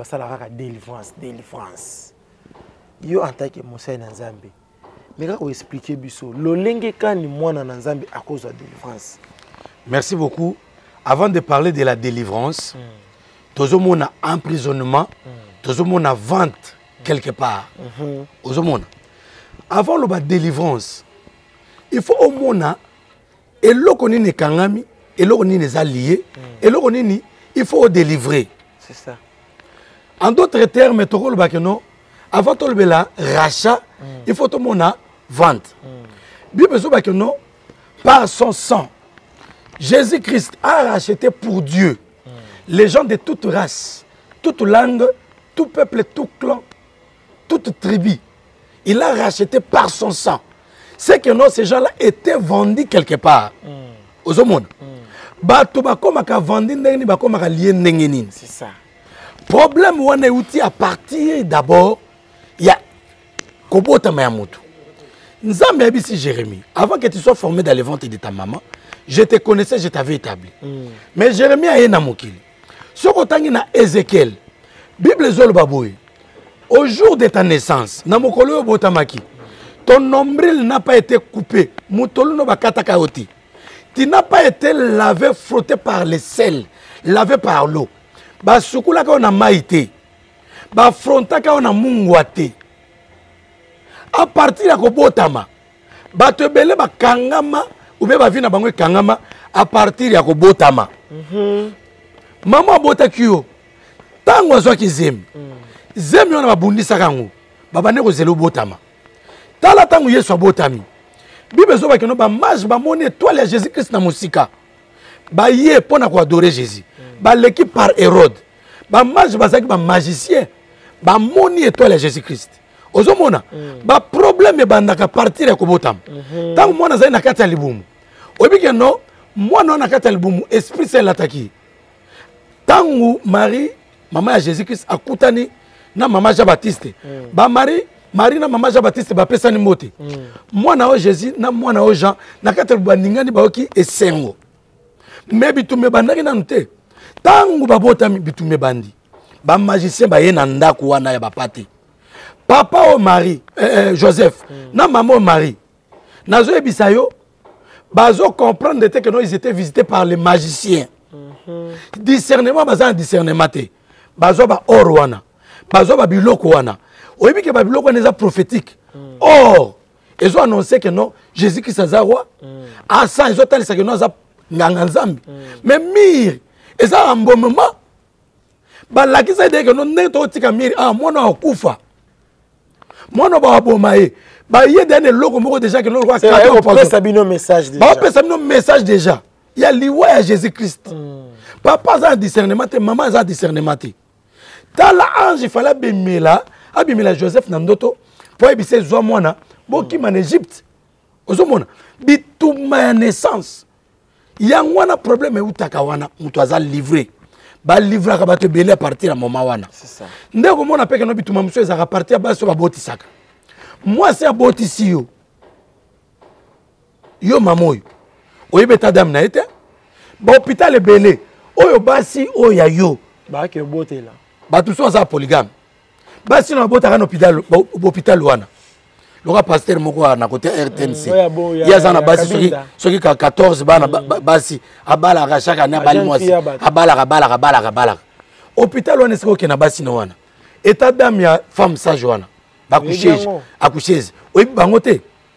délivrance. Yo en tant que Moussa Nzambe. Mais quand vous expliquez biso, lolenge kani mwana Nzambe à cause de la délivrance. Merci beaucoup. Avant de parler de la délivrance, tout le monde a emprisonnement, tout le monde a vente quelque part. Tout le monde. Avant la délivrance, il faut au monde et l'okoni ne kangami et l'okoni ne alliés et l'okoni il faut délivrer. C'est ça. En d'autres termes, avant tout le rachat, il faut tout le monde vente. Bible dit par son sang, Jésus-Christ a racheté pour Dieu les gens de toute race, toute langue, tout peuple, tout clan, toute tribu. Il a racheté par son sang. C'est que ces gens-là étaient vendus quelque part. Aux hommes. C'est ça. problème wana euti à partir d'abord il y a kobotama ya mutu. Nzambe abisi Jérémie, avant que tu sois formé dans le ventre de ta maman, je te connaissais, je t'avais établi. Mais Jérémie a yena mokili. Ce qu'on na Ézéchiel, Bible zolo baboui. Au jour de ta naissance, na mokolo botamaki, ton nombril n'a pas été coupé, mutolo no bakata kaoti. Tu n'as pas été lavé, frotté par le sel, lavé par l'eau. Ba sukula ka on a maïté. Ba fronta ka on a mungwate. À partir de Kobotama, bato belé ba kangama ou bien ba vina bango kangama à partir de Kobotama. Maman bota kyo. Tango zo ki zem. Zem yo na babundisa kango. Baba ne ko zelo botama. Tala tango Yesu botami. Bible zo ba keno ba mage ba moni étoile ya Jésus Christ na musika. Ba yé pona ko adorer Jésus. Ba l'équipe par Hérode. Ba mage ba zaki ba magicien. Ba moni étoile ya Jésus Christ. Ozomona ba problème bandaka partir ya kobotam tangu mwana zai na kati ya libumu obike no mwana na kati ya libumu esprit saint lataki tangu Marie mama ya Jésus Christ akutani na mama Jean Baptiste ba Marie na mama Jean Baptiste ba pesani mote mwana o Jésus na mwana o Jean na kati ya bandingani baoki esengo me bitume bandaki na nte tangu babotami bitume bandi ba magicien ba ye na ndaku wana ya bapati. Papa au mari, Joseph, na maman au mari, nazo ebisayo, bazo comprendre que non ils étaient visités par les magiciens. Discernement baza discernement te. Bazo ba orwana, bazo ba biloko wana. Oyebi ke ba biloko wana prophétique. Or, ils ont annoncé que non Jésus Christ azarwa. À ça ils ont talisa que non za nganga nzambi. Mais mir, ils ont un bon moment. Ba lakisa de que non neto tika mir ah mwana okufa. Moi non ba bomaye ba yé dernier logo moko déjà que nous roi Sabino message déjà ba Sabino message déjà il y a liwa ya Jésus Christ papa za discernement te maman za discernement te tala ange fala bemela abimela Joseph na ndoto po ebise zwa mwana boki man Égypte ozomona bituma ya naissance ya ngwana problème utaka wana mutu aza livré ba livra ka bato belé à partir à moment wana c'est ça ndeko mona peke no bituma muso ezaka partir ba so ba botisaka moi c'est abotisi yo mamoyo oyebeta dame na été ba hôpital belé oyo basi oya yo ba ke botela ba tout ça za polygame basi na botaka na hôpital wana loka pasteur moko na côté RTNC ya za na basi soki ka 14 bana basi abala ka chaque année bali mwasi abala hôpital wana siko ke na basi na wana état d'âme ya femme sage wana ba coucheuse oyi bango te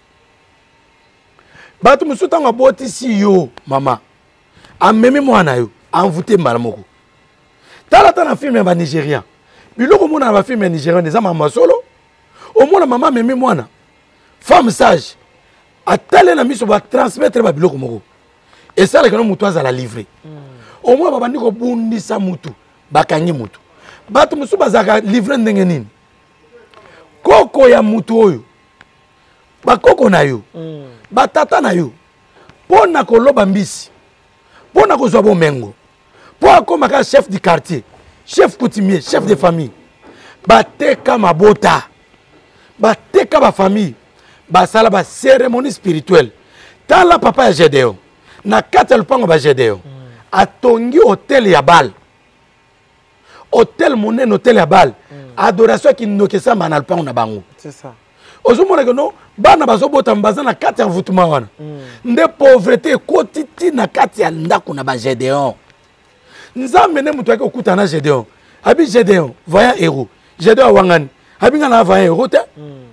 batu musuta nga botisi yo mama amemi mwana yo envoûté mbala moko tala na film ya ba Nigérian biloko mona na ba film ya Nigérian des mama solo au moins maman memi mwana femme sage atale na miso ba transmettre ba biloko moko et ça le que mutu azala livrer au moins baba ndiko bundisa mutu bakangi mutu batu musu bazaka livrer ndenge nini koko ya mutu oyo bakoko na yo batata na yo pona koloba mbisi pona kozwa bomengo po akoma ka chef du quartier chef coutumier chef de famille bateka mabota bateka ba famille basala ba cérémonie spirituelle tala papa ya Gédéon na kati ya lupango ba Gédéon atongi hôtel ya Baal hôtel monene hôtel ya Baal adoration ki nokesa na lupango na bango c'est ça ozomona que non bana bazobota mbaza na kati ya envoûtement wana nde pauvreté ekotiti na kati ya ndako na ba Gédéon nzambe ne mutu akuta na Gédéon abi Gédéon voyant héros Gédéon wangani abinga na voyant héros te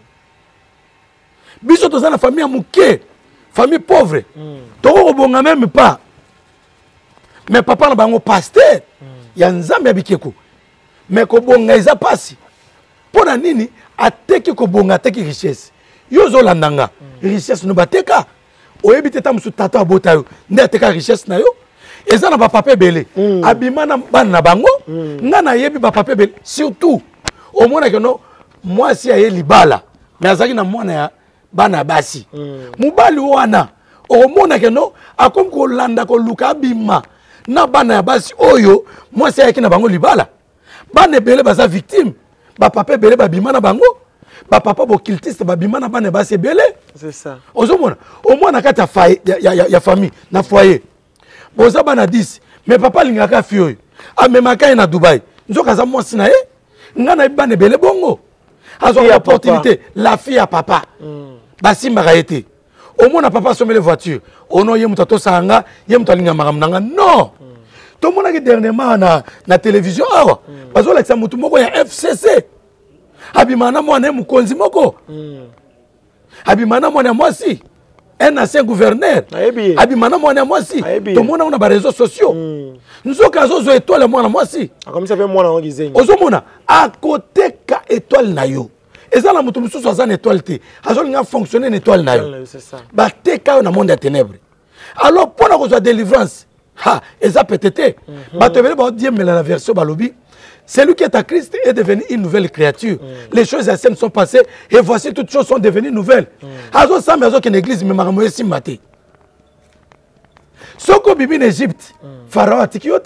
biso toza na famille muke famille pauvre toko kobonga même pas mais papa na bango pasteur ya nzambe abikeko mais kobonga eza pasi pona nini ateki kobonga ateki richesse yo zolandanga richesse no bateka oyebi te tamusu tata abota yo nde ateka richesse na yo eza na bapapa ebele abima na bana na bango nga na yebi bapapa ebele surtout omona ke no mwasi aye libala mais azalaki na mwana ya bana basi mobali wana omona ke no akomi kolanda koluka abima na bana ya basi oyo mwasi ayaki na bango libala bana ebele baza victime ba papa ebele babima na bango ba papa bo cultiste babima na bana basi ebele c'est ça ozomona au moins na kati ya famille na foyer boza bana 10 mais papa lingaka fioyo amemaka na Dubaï nzoka za mwasi na ye ngana bana ebele bongo azo opportunité la fille à papa basimbaka été au moins na papa sommet les voitures ono ye mutato sanga ye mutalinga makamnanga non tout le monde qui dernièrement na télévision awa bazo la mutu moko ya FCC abimana mwana mukonzi moko abimana mwana mwasi un ancien gouverneur abimana mwana mwasi tout le monde on a ba réseaux sociaux nzoka zo étoile mwana mwasi comme ça fait mwana ngizengi ozomona à côté ka étoile na yo ezala mutu mususu azana étoile te azolinga fonctionner une étoile na yo ba te ka na monde ya ténèbres alors pour la cause de délivrance ha eza peut-être bato bele ba dire mais la version balobi celui qui est à Christ est devenu une nouvelle créature. Les choses anciennes sont passées et voici toutes choses sont devenues nouvelles. Azo sambe azo qu'une église me maramoye si maté. Soko bibi en Égypte, Pharaon a tikiote.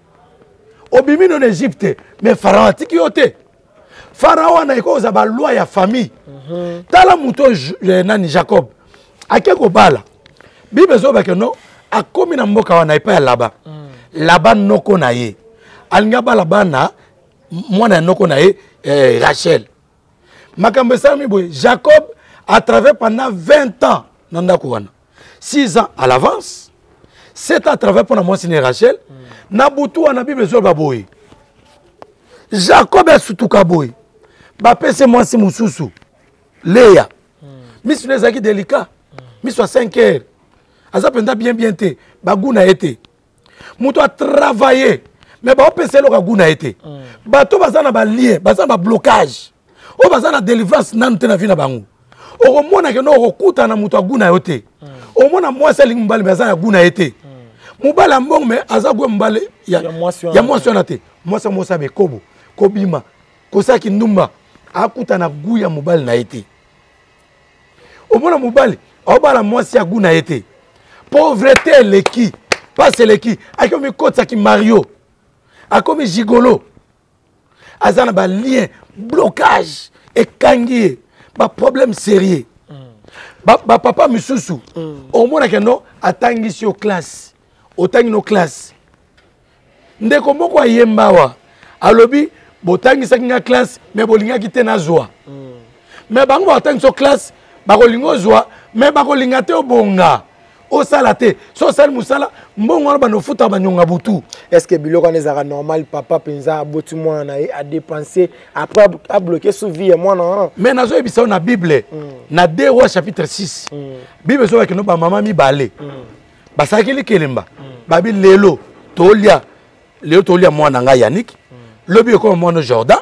O bibi en Égypte, mais Pharaon a tikiote. Pharaon na eko za ba loi ya famille. Tala muto nani Jacob. Akeko bala. Bibe zo ba que non, a komi na mboka wana ipa ya laba. Laba noko na ye. Alinga bala bana mwana noko na ye Rachel. Makambe sami boy Jacob a travaillé pendant 20 ans nanda kuwana. 6 ans à l'avance. 7 ans à travailler pour la moi signé Rachel. Nabutu wana Bible zo baboy. Jacob est sutuka boy. Ba pese moi si mususu. Léa. Miss nezaki délicat. Miss 5 heures. Aza penda bien te. Baguna été. Muto a travaillé. Mais ba opese lo ka guna été. Bato bazana ba lien, bazana ba blocage. O bazana délivrance nante na vie na bango. O mona ke no okuta na muto aguna yote. O mona mwasa lingi mbali bazana guna été. Mubala mbong me azagwe mbali ya mwasi na te. Mwasa mosa be kobo, kobima, kosaki ndumba akuta na guya mubali na été. O mona mubali obala mwasi aguna été. Pauvreté leki, pas leki. Akomi kotsa ki Mario. A comme gigolo, azana ba lien, blocage, et kangi, ba problème sérieux. Ba papa misusu, au moins que non, atangi sur classe, otangi no classe. Ndeko moko yembawa, alobi, botangi sakinga classe, mais bolinga kite na joie. Mais bango atangi sur classe, bakolingo joie, mais bakolinga te obonga. O salate so sal musala mbongo na bano futa banyonga butu. Est-ce que biloko nezaka normal papa penza abotu mwana a dépenser après a bloquer sous vie moi non mais nazo ebisa na Bible na 2 Rois chapitre 6 Bible so que no ba mama mi balé basaki likelemba babi lelo tolia mwana nga Yannick lobi ko mwana Jordan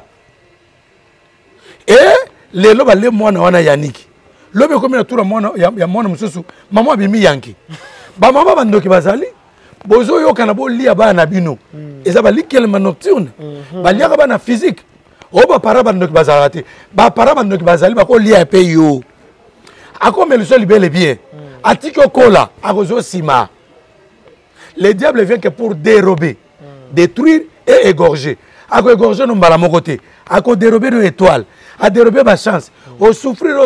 et lelo ba le mwana wana Yannick lobe komi na tura mwana ya mwana mususu mama abimi yanki ba mama bandoki bazali bozo yoka na bolia bana bino eza ba likelema nocturne ba liaka bana physique o ba para bandoki bazalati ba para bandoki bazali ba ko lia pe yo akome le sol bel et bien atiko kola akozo sima le diable vient que pour dérober détruire et égorger ako égorger no mbala moko te ako dérober no étoile a dérober ma chance au souffrir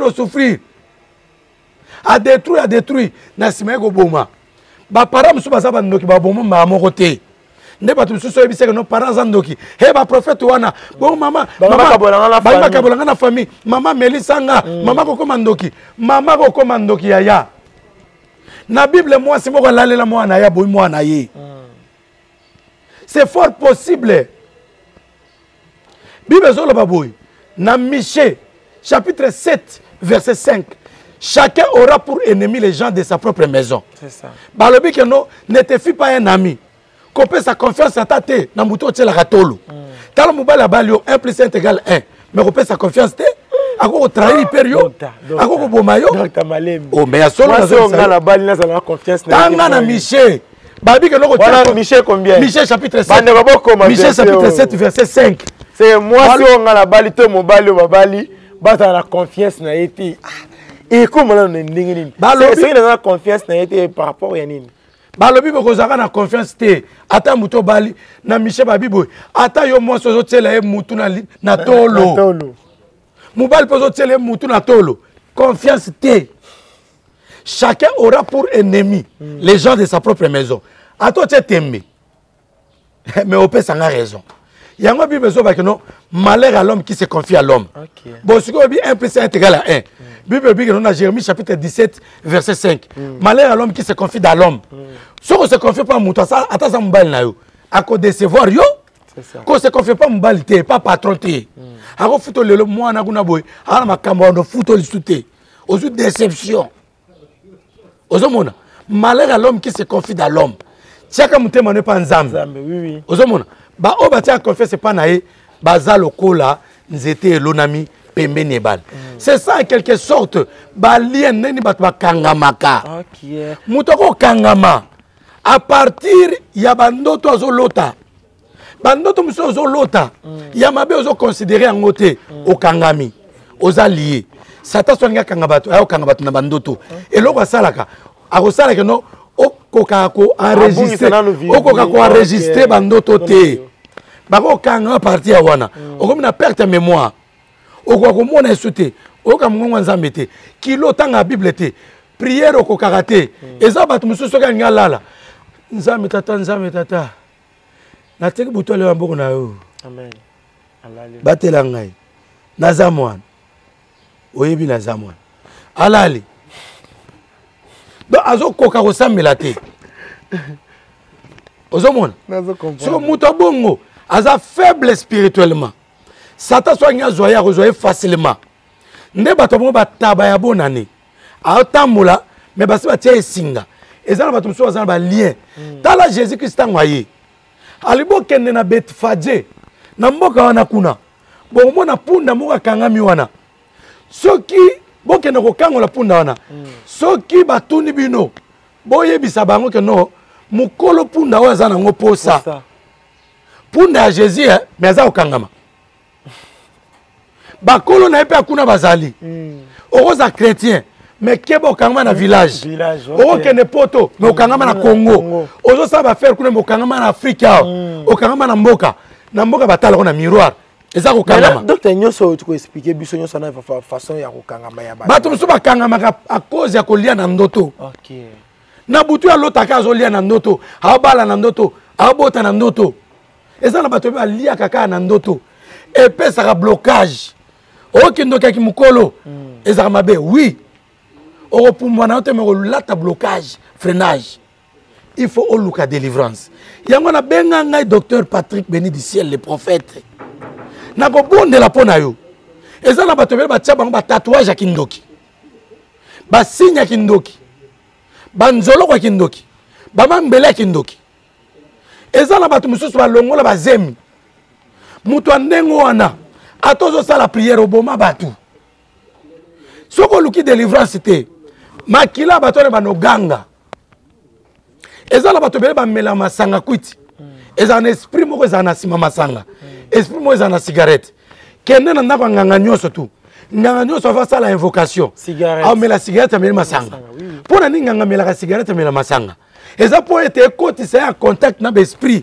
à détruire na sima ko boma ba para musu baza ba ndoki ba boma ma moko te ne ba musu so ebiseka no para za ndoki he ba prophète wana bon mama kabolanga na famille mama melisanga mama ko koma ndoki ya na Bible moi c'est moko lalela mwana ya boy mwana ye c'est fort possible Bible zo lo baboy na Michée chapitre 7 verset 5 chacun aura pour ennemi les gens de sa propre maison. C'est ça. Balobi que non, ne te fie pas un ami. Couper sa confiance à ta tête, na muto tche la ratolo. Tala mubala balio 1 + 1 = 1. Mais couper sa confiance te, ako trahir perio, ako ko bomayo. Oh mais ya solo na la balle na sa confiance na. Tanga na Michée. Babi que non ko voilà Michée combien? Michée chapitre 7. Michée chapitre 7 verset 5. C'est moi si on a la balle to mobali mobali. Bata la confiance na été et comment on est ndingini c'est na confiance na été par rapport à nini balobi bokozaka na confiance te ata muto bali na Michel Babibo ata yo mo sozo tela e mutu na tolo mobali pozo tela e mutu na tolo confiance te. Chacun aura pour ennemi les gens de sa propre maison. À toi, tu es aimé. Mais au père, ça a raison. Il y a un Bible qui dit malheur à l'homme qui se confie à l'homme. Bon, ce qu'on dit 1 plus 1 est égal à 1. Bible dit dans Jérémie chapitre 17, verset 5. Malheur à l'homme qui se confie dans l'homme. Si on ne se confie pas à Mouta, attends, ça m'a dit à cause de décevoir, yo. Quand on ne se confie pas à Mouta, pas patron. À cause de le moi, on a boy, à la caméra, on a foutu le souté. Aux déception. Ozomona, malheur à l'homme qui se confie dans l'homme. Tiaka mutema ne pas nzambe. Oui. Ozomona, ba oba tia confesse pas nae, baza lokola nzete lonami pembe nebal. C'est ça en quelque sorte, ba lien neni bat ba kangamaka. OK. Mutoko kangama. À partir ya bandoto azolota. Bandoto muso azolota. Ya mabe ozo considérer en côté au kangami, aux alliés. Satan soninga kangabato ayo kangabato na bandoto eloko asalaka akosalaka no okoka ko enregistrer okoka ko enregistrer bandoto te bako kanga parti ya wana okomi na perte de mémoire okoka ko mona esute okoka mongo nzambe te kilo tanga bible te prière okoka te eza bato mususu ka ngala nzambe tata na teki butole wa mboko na yo amen alali batela ngai nazamwana oyebi na zamwa alali donc azo koka ko sambela te ozomona so muto bongo aza faible spirituellement satan so nya zoya ko zoye facilement nde bato bongo bataba ya bonane atambola mais basi batia esinga ezala bato so azana ba lien tala Jésus Christ ngwaye alibo kende na Betfage na mboka wana kuna bongo na punda moka kangami wana soki bokende kokangola punda wana soki batuni bino boyebisa bango ke no mukolo punda oyo aza nango posa punda ya Jésus mais aza kokangama bakolo na ye mpe akuna bazali okoza chrétien mais keba okangama na village okokende poto mais okangama na Congo ozosala bafere kuna mais okangama na Afrique awa okangama na mboka batalako na miroir. Eza kokangama. Docteur Nyoso tu ko expliquer biso Nyoso na façon ya kokangama ya ba. Bato musu bakangama à cause ya kolia na ndoto. OK. Na butu ya lotaka azolia na ndoto, abala na ndoto, abota na ndoto. Eza na bato ba lia kaka na ndoto. Et pesa ka blocage. OK ndoka ki mukolo. Eza mabe oui. Oro pumwa na oteme ko lata blocage, freinage. Il faut oluka délivrance. Yango na benga ngai docteur Patrick Béni du ciel le prophète. Na ko bonde la pona yo eza na bato bele batia bango ba tatouage ya kindoki ba signe ya kindoki ba nzolo kwa kindoki ba mambele ya kindoki eza na bato mususu ba longola ba zemi mutu andengo wana atozo sala prière oboma batu soko luki délivrance te makila bato ne banoganga eza na bato bele ba mela masanga kwiti eza na esprit moko eza na sima masanga esprit moi na cigarette kende na ndako nganga nyoso tu nganga nyoso va sala invocation cigarette mais la cigarette amela masanga pona ni nganga mela cigarette amela masanga eza po ete koti c'est en contact na l'esprit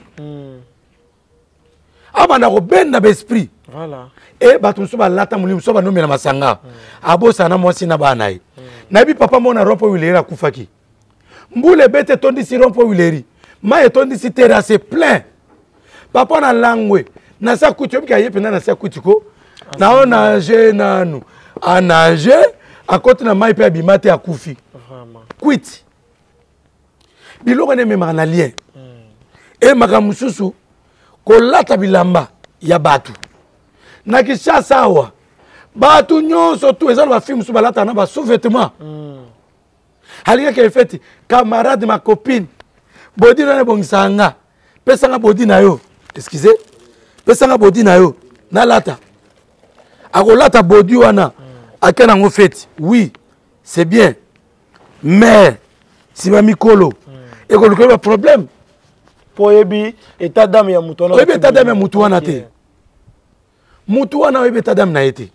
abana ko benda l'esprit voilà et batum so ba lata mulimu so ba no mela masanga abosa na mwasi na bana yi na bi papa mona ropo wilera kufaki mbule bete tondi si rompo wileri ma tondi si terrasse plein papa na langwe na sa kuti obika yepe na sa kuti ko na ona je nanu anaje akoti na mai pe abimate akufi vraiment kwiti biloko ne mema na lien e makamususu ko lata bilamba ya batu na Kinshasa awa batu nyonso tu ezalo ba film su balata na ba sous-vêtements halika ke feti camarade ma copine body na bongisanga pesanga body na yo excusez pesanga body na yo na lata akolata body wana akena ngo feti oui c'est bien mais si ba mikolo et ko le problème po yebi état d'âme ya mutu wana yebi état d'âme ya mutu wana te mutu wana yebi état d'âme na yete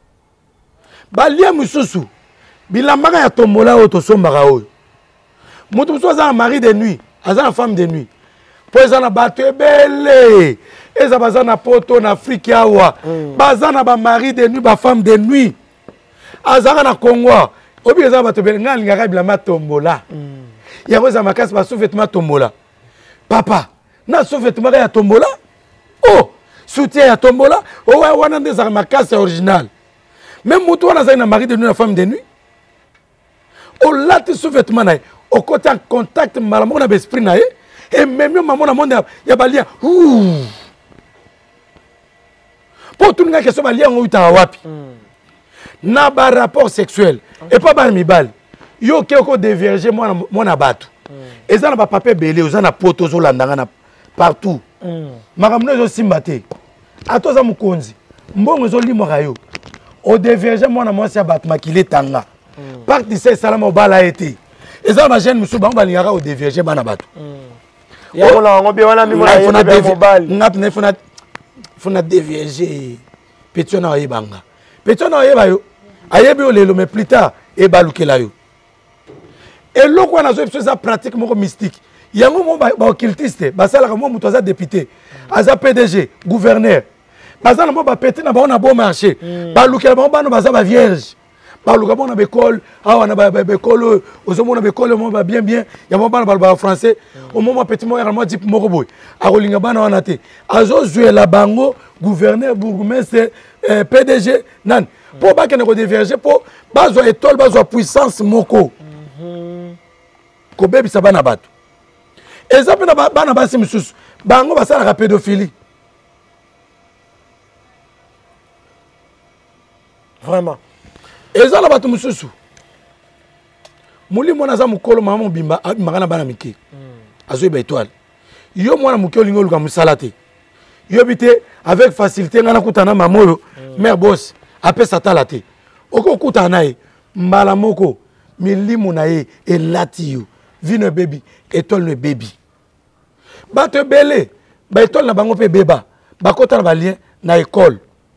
balia mususu bilambaka ya tombola oyo tosombaka oyo moto mosusu aza na mari de nuit aza na femme de nuit mpo eza na bato ebele eza baza na poto na afrike awa baza na bamari de nuit bafemme de nuit azalaka na congo obi eza bato ebele ngai alingaka bilamba tombola yango eza makasi basouvetement tombola papa na souvetement ya tombola oh soutien ya tombola wana nde ezalaka makasi ya original même moto wana azali na mari de nuit na femme de nuit olati souvetement na ye okoti en contact mbala moko na baesprit na ye ememi yo mamo na monde ya balia mpo otuninga question balia yango outaka wapi na barapport sexuel epa bana mibali yo oke okodévierge mwana bato eza na bapapie ebele oza na poto ozolandanga na partout makambo no ezosimba te ata oza mokonzi mbongo ezolimwaka yo odévierge mwana mwasi ya bato makili etanga parti se esalama obala ye te eza na bagene mosusu bango balingaka odévierge bana bato fona dévierge petio na oyebanga petio na oyeba yo ayebi yo lelo mais plus tard ebalukela yo eloko wana azoyebi so eza pratique moko mystique yango mo baoccultiste basalaka mo moto aza député aza pdg gouverneur baza na mo bapeti na bango na bon marché balukela bango bano baza bavierge baluka bango na bekole awa na bekole ozomona bekole mo babien bien yango bana balobaka français omoma petit mo yaka mo dipe moko boye akolinga bana wana te azozwela bango gouverneur bourgmestre pdg nani mpo bakende kodévierge mpo bazwa étole bazwa puissance moko kobebisa bana bato eza mpe na bana basi mosusu bango basalaka pédophilie vraiment eza na bato mosusu molimo wana aza mokolo mama mobimba abimaka na bana mike azoyeba étoile yo mwana moke olingi oluka mosala te yobi te avec facilité ngai nakutana mama oyo mare bos apesa tala te okokutana na ye mbala moko milimo na ye elati yo vi no ebebi étoile no ebebi bato ebele baétoile na bango mpe ebeba bakota na balien na école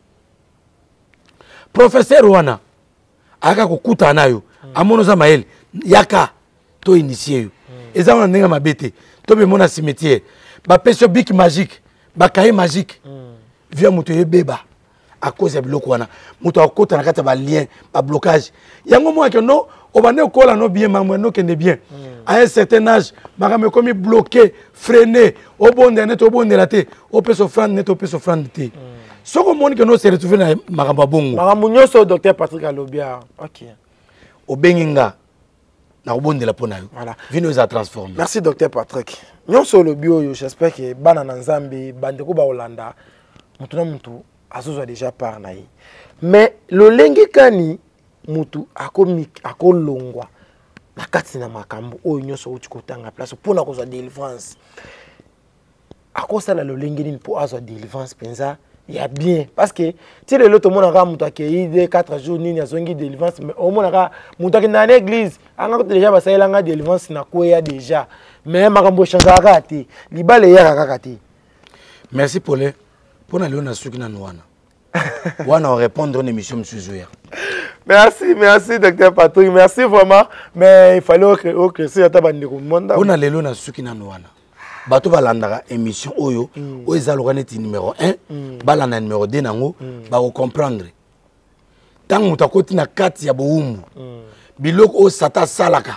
professeur wana aka kokutana na yo amona oza mayele yaka to initie yo eza wana ndenge mabe te to bemona cimetière bapesi yo bik magique bakaye magique via moto ebeba à cause ya biloko wana moto akota na kati ya balien bablocage yango moyake no obande okola no bien mambo no kende bien à un certain âge makambo ekomi bloqué freiné obondela nete obondela te opesa ofrande nete opesa ofrande te soko omoni ke no se retrouve na makambo ya bongo makambo nyonso docteur Patrick Alobia ok obengi nga na kobondela mpo na yo voilà vino eza transformé merci docteur Patrick nyonso olobi oyo j'espère que bana na nzambe bandeko baolanda mutu na mutu azozwa déjà par na ye mais lolenge kani mutu akolongwa na kati na makambo oyo nyonso uti kotanga place mpona kozwa délivrance akosala lolenge nini mpo azwa délivrance mpenza ya bien parce que ti lelo tomonaka mutu akei 4 jours nini azongi délivrance mais omonaka mutu akenda na église anga kote déjà basalelanga délivrance na kweya déjà mais makambo echangeaka te libala eyaka kaka te merci Paulin mpona lelo nasuki nanu wana wana orépondre une émission mosusu ya merci docteur Patrick merci vraiment mais il fallait okrécer ata bandeko monda mpona lelo nasuki nanu wana bato balandaka émission oyo oyo eza loka neti numéro 1 balanda numéro 2 nango bakocomprendre ntango moto akoti na kati ya bowumbu biloko oyo sata asalaka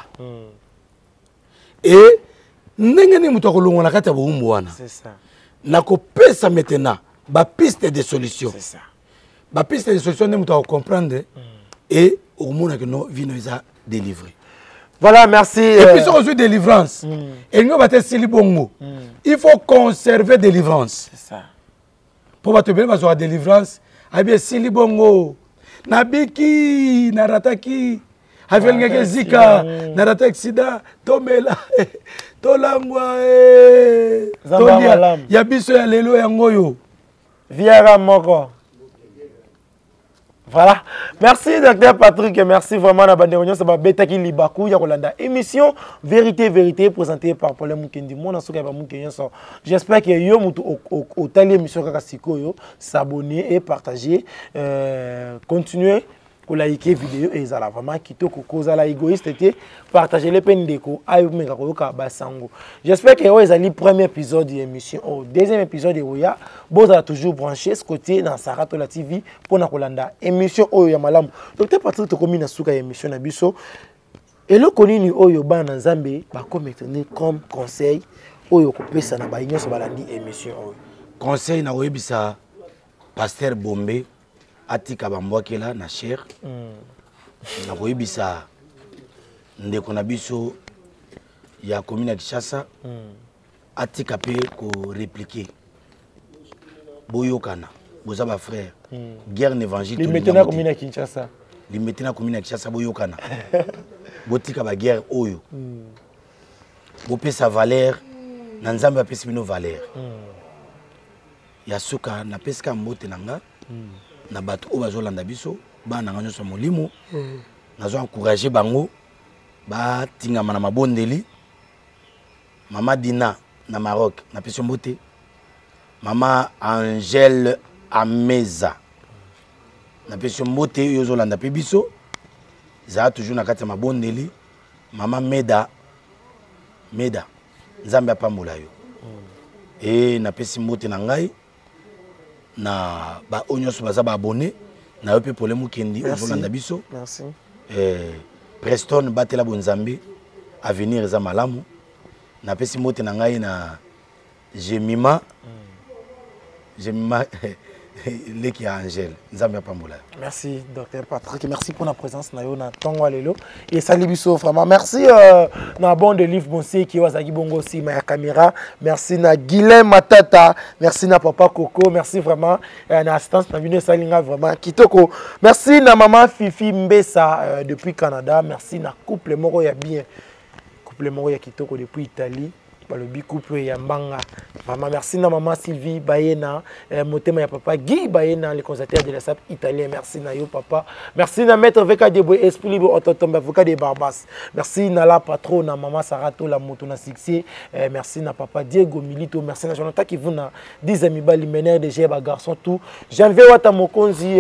e ndenge nini moto akolongwa na kati ya bowumbu wana nakopesa maintenant bapiste de solution bapiste de solution nde moto akocomprendre et okomona ke no vino eza délivré. Voilà, merci. Et puis, si on joue délivrance, et nous avons dit bongo, il faut conserver délivrance. C'est ça. Pour te bien avoir délivrance, il y a sili bongo, nabiki, narataki, avelngeke zika, naratak sida, tomela, tolangwa, tolia, yabiso ya lelo ya ngoyo. Viara moko. Voilà. Merci docteur Patrick, merci vraiment à Banderonio, ça va betaki libaku ya kolanda émission vérité présentée par Paul Mukendi. Mon asoka ba Mukendi so. J'espère que yo mutu au tali émission kaka sikoyo, s'abonner et partager, continuer ko like vidéo et ezala vraiment kitoko kozala égoïste te partager les peines déco ayo meka koyoka basango. J'espère que vous ezali premier épisode de l'émission au deuxième épisode de Oya bozala toujours branché ce côté dans Sarato la TV pour na kolanda émission oyo ya malamu. Docteur Patrick tokomi na suka émission na biso et le konini oyo bana nzambe ba commettre comme conseil oyo kopesa na ba nyonso balandi émission oyo. Conseil na oyebisa Pasteur Bombe atika bambwakela na cher na koyebisa ndeko na biso ya commune ya Kinshasa atika pe ko répliquer boyokana boza ba frère guerre évangile limité na commune ya Kinshasa limité na commune ya Kinshasa boyokana botika ba guerre oyo bopesa valeur na nzambe apesi bino valeur ya suka na peska mbote nanga na bato o bazolanda biso bana nga nyonso molimo nazo encourager bango ba tingama na mabondeli mama Dina na Maroc na pesi mbote mama Angèle Ameza na pesi mbote yo zolanda pe biso za toujours na kati ya mabondeli mama Meda nzambe apambola yo et na pesi mbote na ngai na ba onyoso baza ba abonné na yo pe polemu kendi ozolanda biso. Merci. Preston batela bonzambe avenir eza malamu na pesi mbote na ngai na Jemima Leki ya Angèle nzambe apambola. Merci docteur Patrick, merci pour la présence na yo na tongo lelo et salut biso vraiment merci na bon de livre bonse qui wazaki bongo si ma caméra, merci na Guilhem Matata, merci na papa Coco, merci vraiment na assistance na bino salinga vraiment kitoko, merci na maman Fifi Mbessa depuis Canada, merci na couple moko ya bien, couple moko ya kitoko depuis Italie. Balobi couple ya mbanga vraiment merci na maman Sylvie Bayena motema ya papa Guy Bayena le conservateur de la SAP italien, merci na yo papa, merci na maître Veka de Boy esprit libre autotombe avocat de Barbas, merci na la patron na maman Sarato la moto na succès, merci na papa Diego Milito, merci na Jonathan qui vous na 10 amis balimenaire de Jeba garçon tout Janvier Wata Mokonzi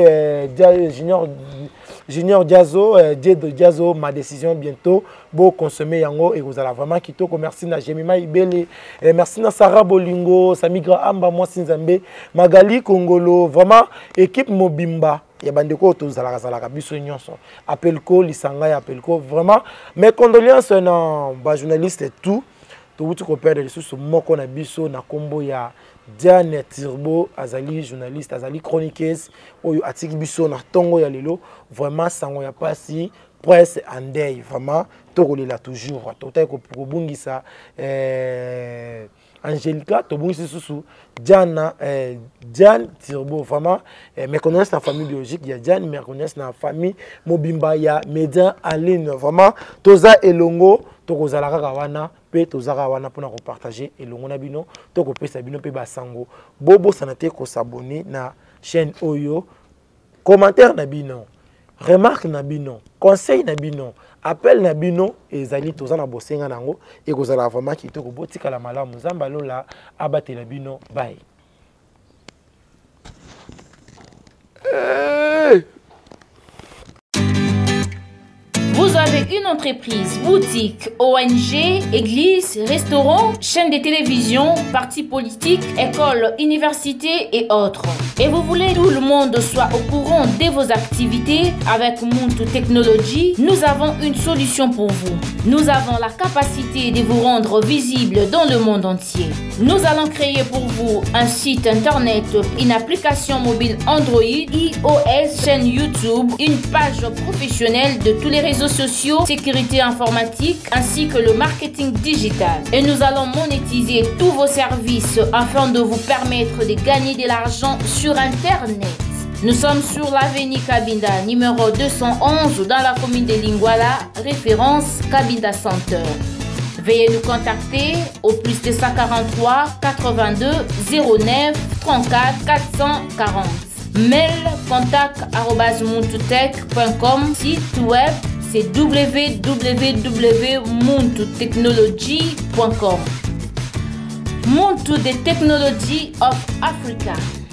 Junior Diazo Diedo Diazo ma décision bientôt beau consommer yango et vous allez vraiment kitoko, merci na Jemima merci na Sarah Bolingo, Samigra Amba, moi Sinzambe, Magali Kongolo, vraiment équipe Mobimba. Il y a bandeko tozalaka biso nyonso. Appelko lisanga ya appelko vraiment mes condoléances na ba journaliste et tout. To wuti ko perdre les sous moko na biso na kombo ya Diane Turbo azali journaliste azali chroniqueuse oyo atiki biso na tongo ya lelo vraiment sango ya pasi presse en deuil vraiment tokolela toujours totai ko bungisa Angelica tobungisi susu Diane Turbo vraiment me connaissent la famille biologique ya Diane me connaissent la famille Mobimba ya média en ligne vraiment toza elongo tokozala kaka wana pe tozaka wana pona ko partager elongo na bino toko pesa bino pe basango bobo sanate ko s'abonner na chaîne oyo commentaire na bino remarque na bino conseil na bino appel na bino ezali tozana bosenga nango et kozala vraiment kitoko botika la malamu nzamba lola abatela bino bye. Vous avez une entreprise, boutique, ONG, église, restaurant, chaîne de télévision, parti politique, école, université et autres. Et vous voulez que tout le monde soit au courant de vos activités avec Muntu Technology, nous avons une solution pour vous. Nous avons la capacité de vous rendre visible dans le monde entier. Nous allons créer pour vous un site internet, une application mobile Android, iOS, chaîne YouTube, une page professionnelle de tous les réseaux sociaux, sécurité informatique ainsi que le marketing digital. Et nous allons monétiser tous vos services afin de vous permettre de gagner de l'argent sur Internet. Nous sommes sur l'avenue Kabinda, numéro 211 dans la commune de Lingwala, référence Kabinda Center. Veuillez nous contacter au plus 243 82 09 34 440. Mail contact@muntutech.com. Site web c'est www.muntutechnology.com. Muntu the Technology of Africa.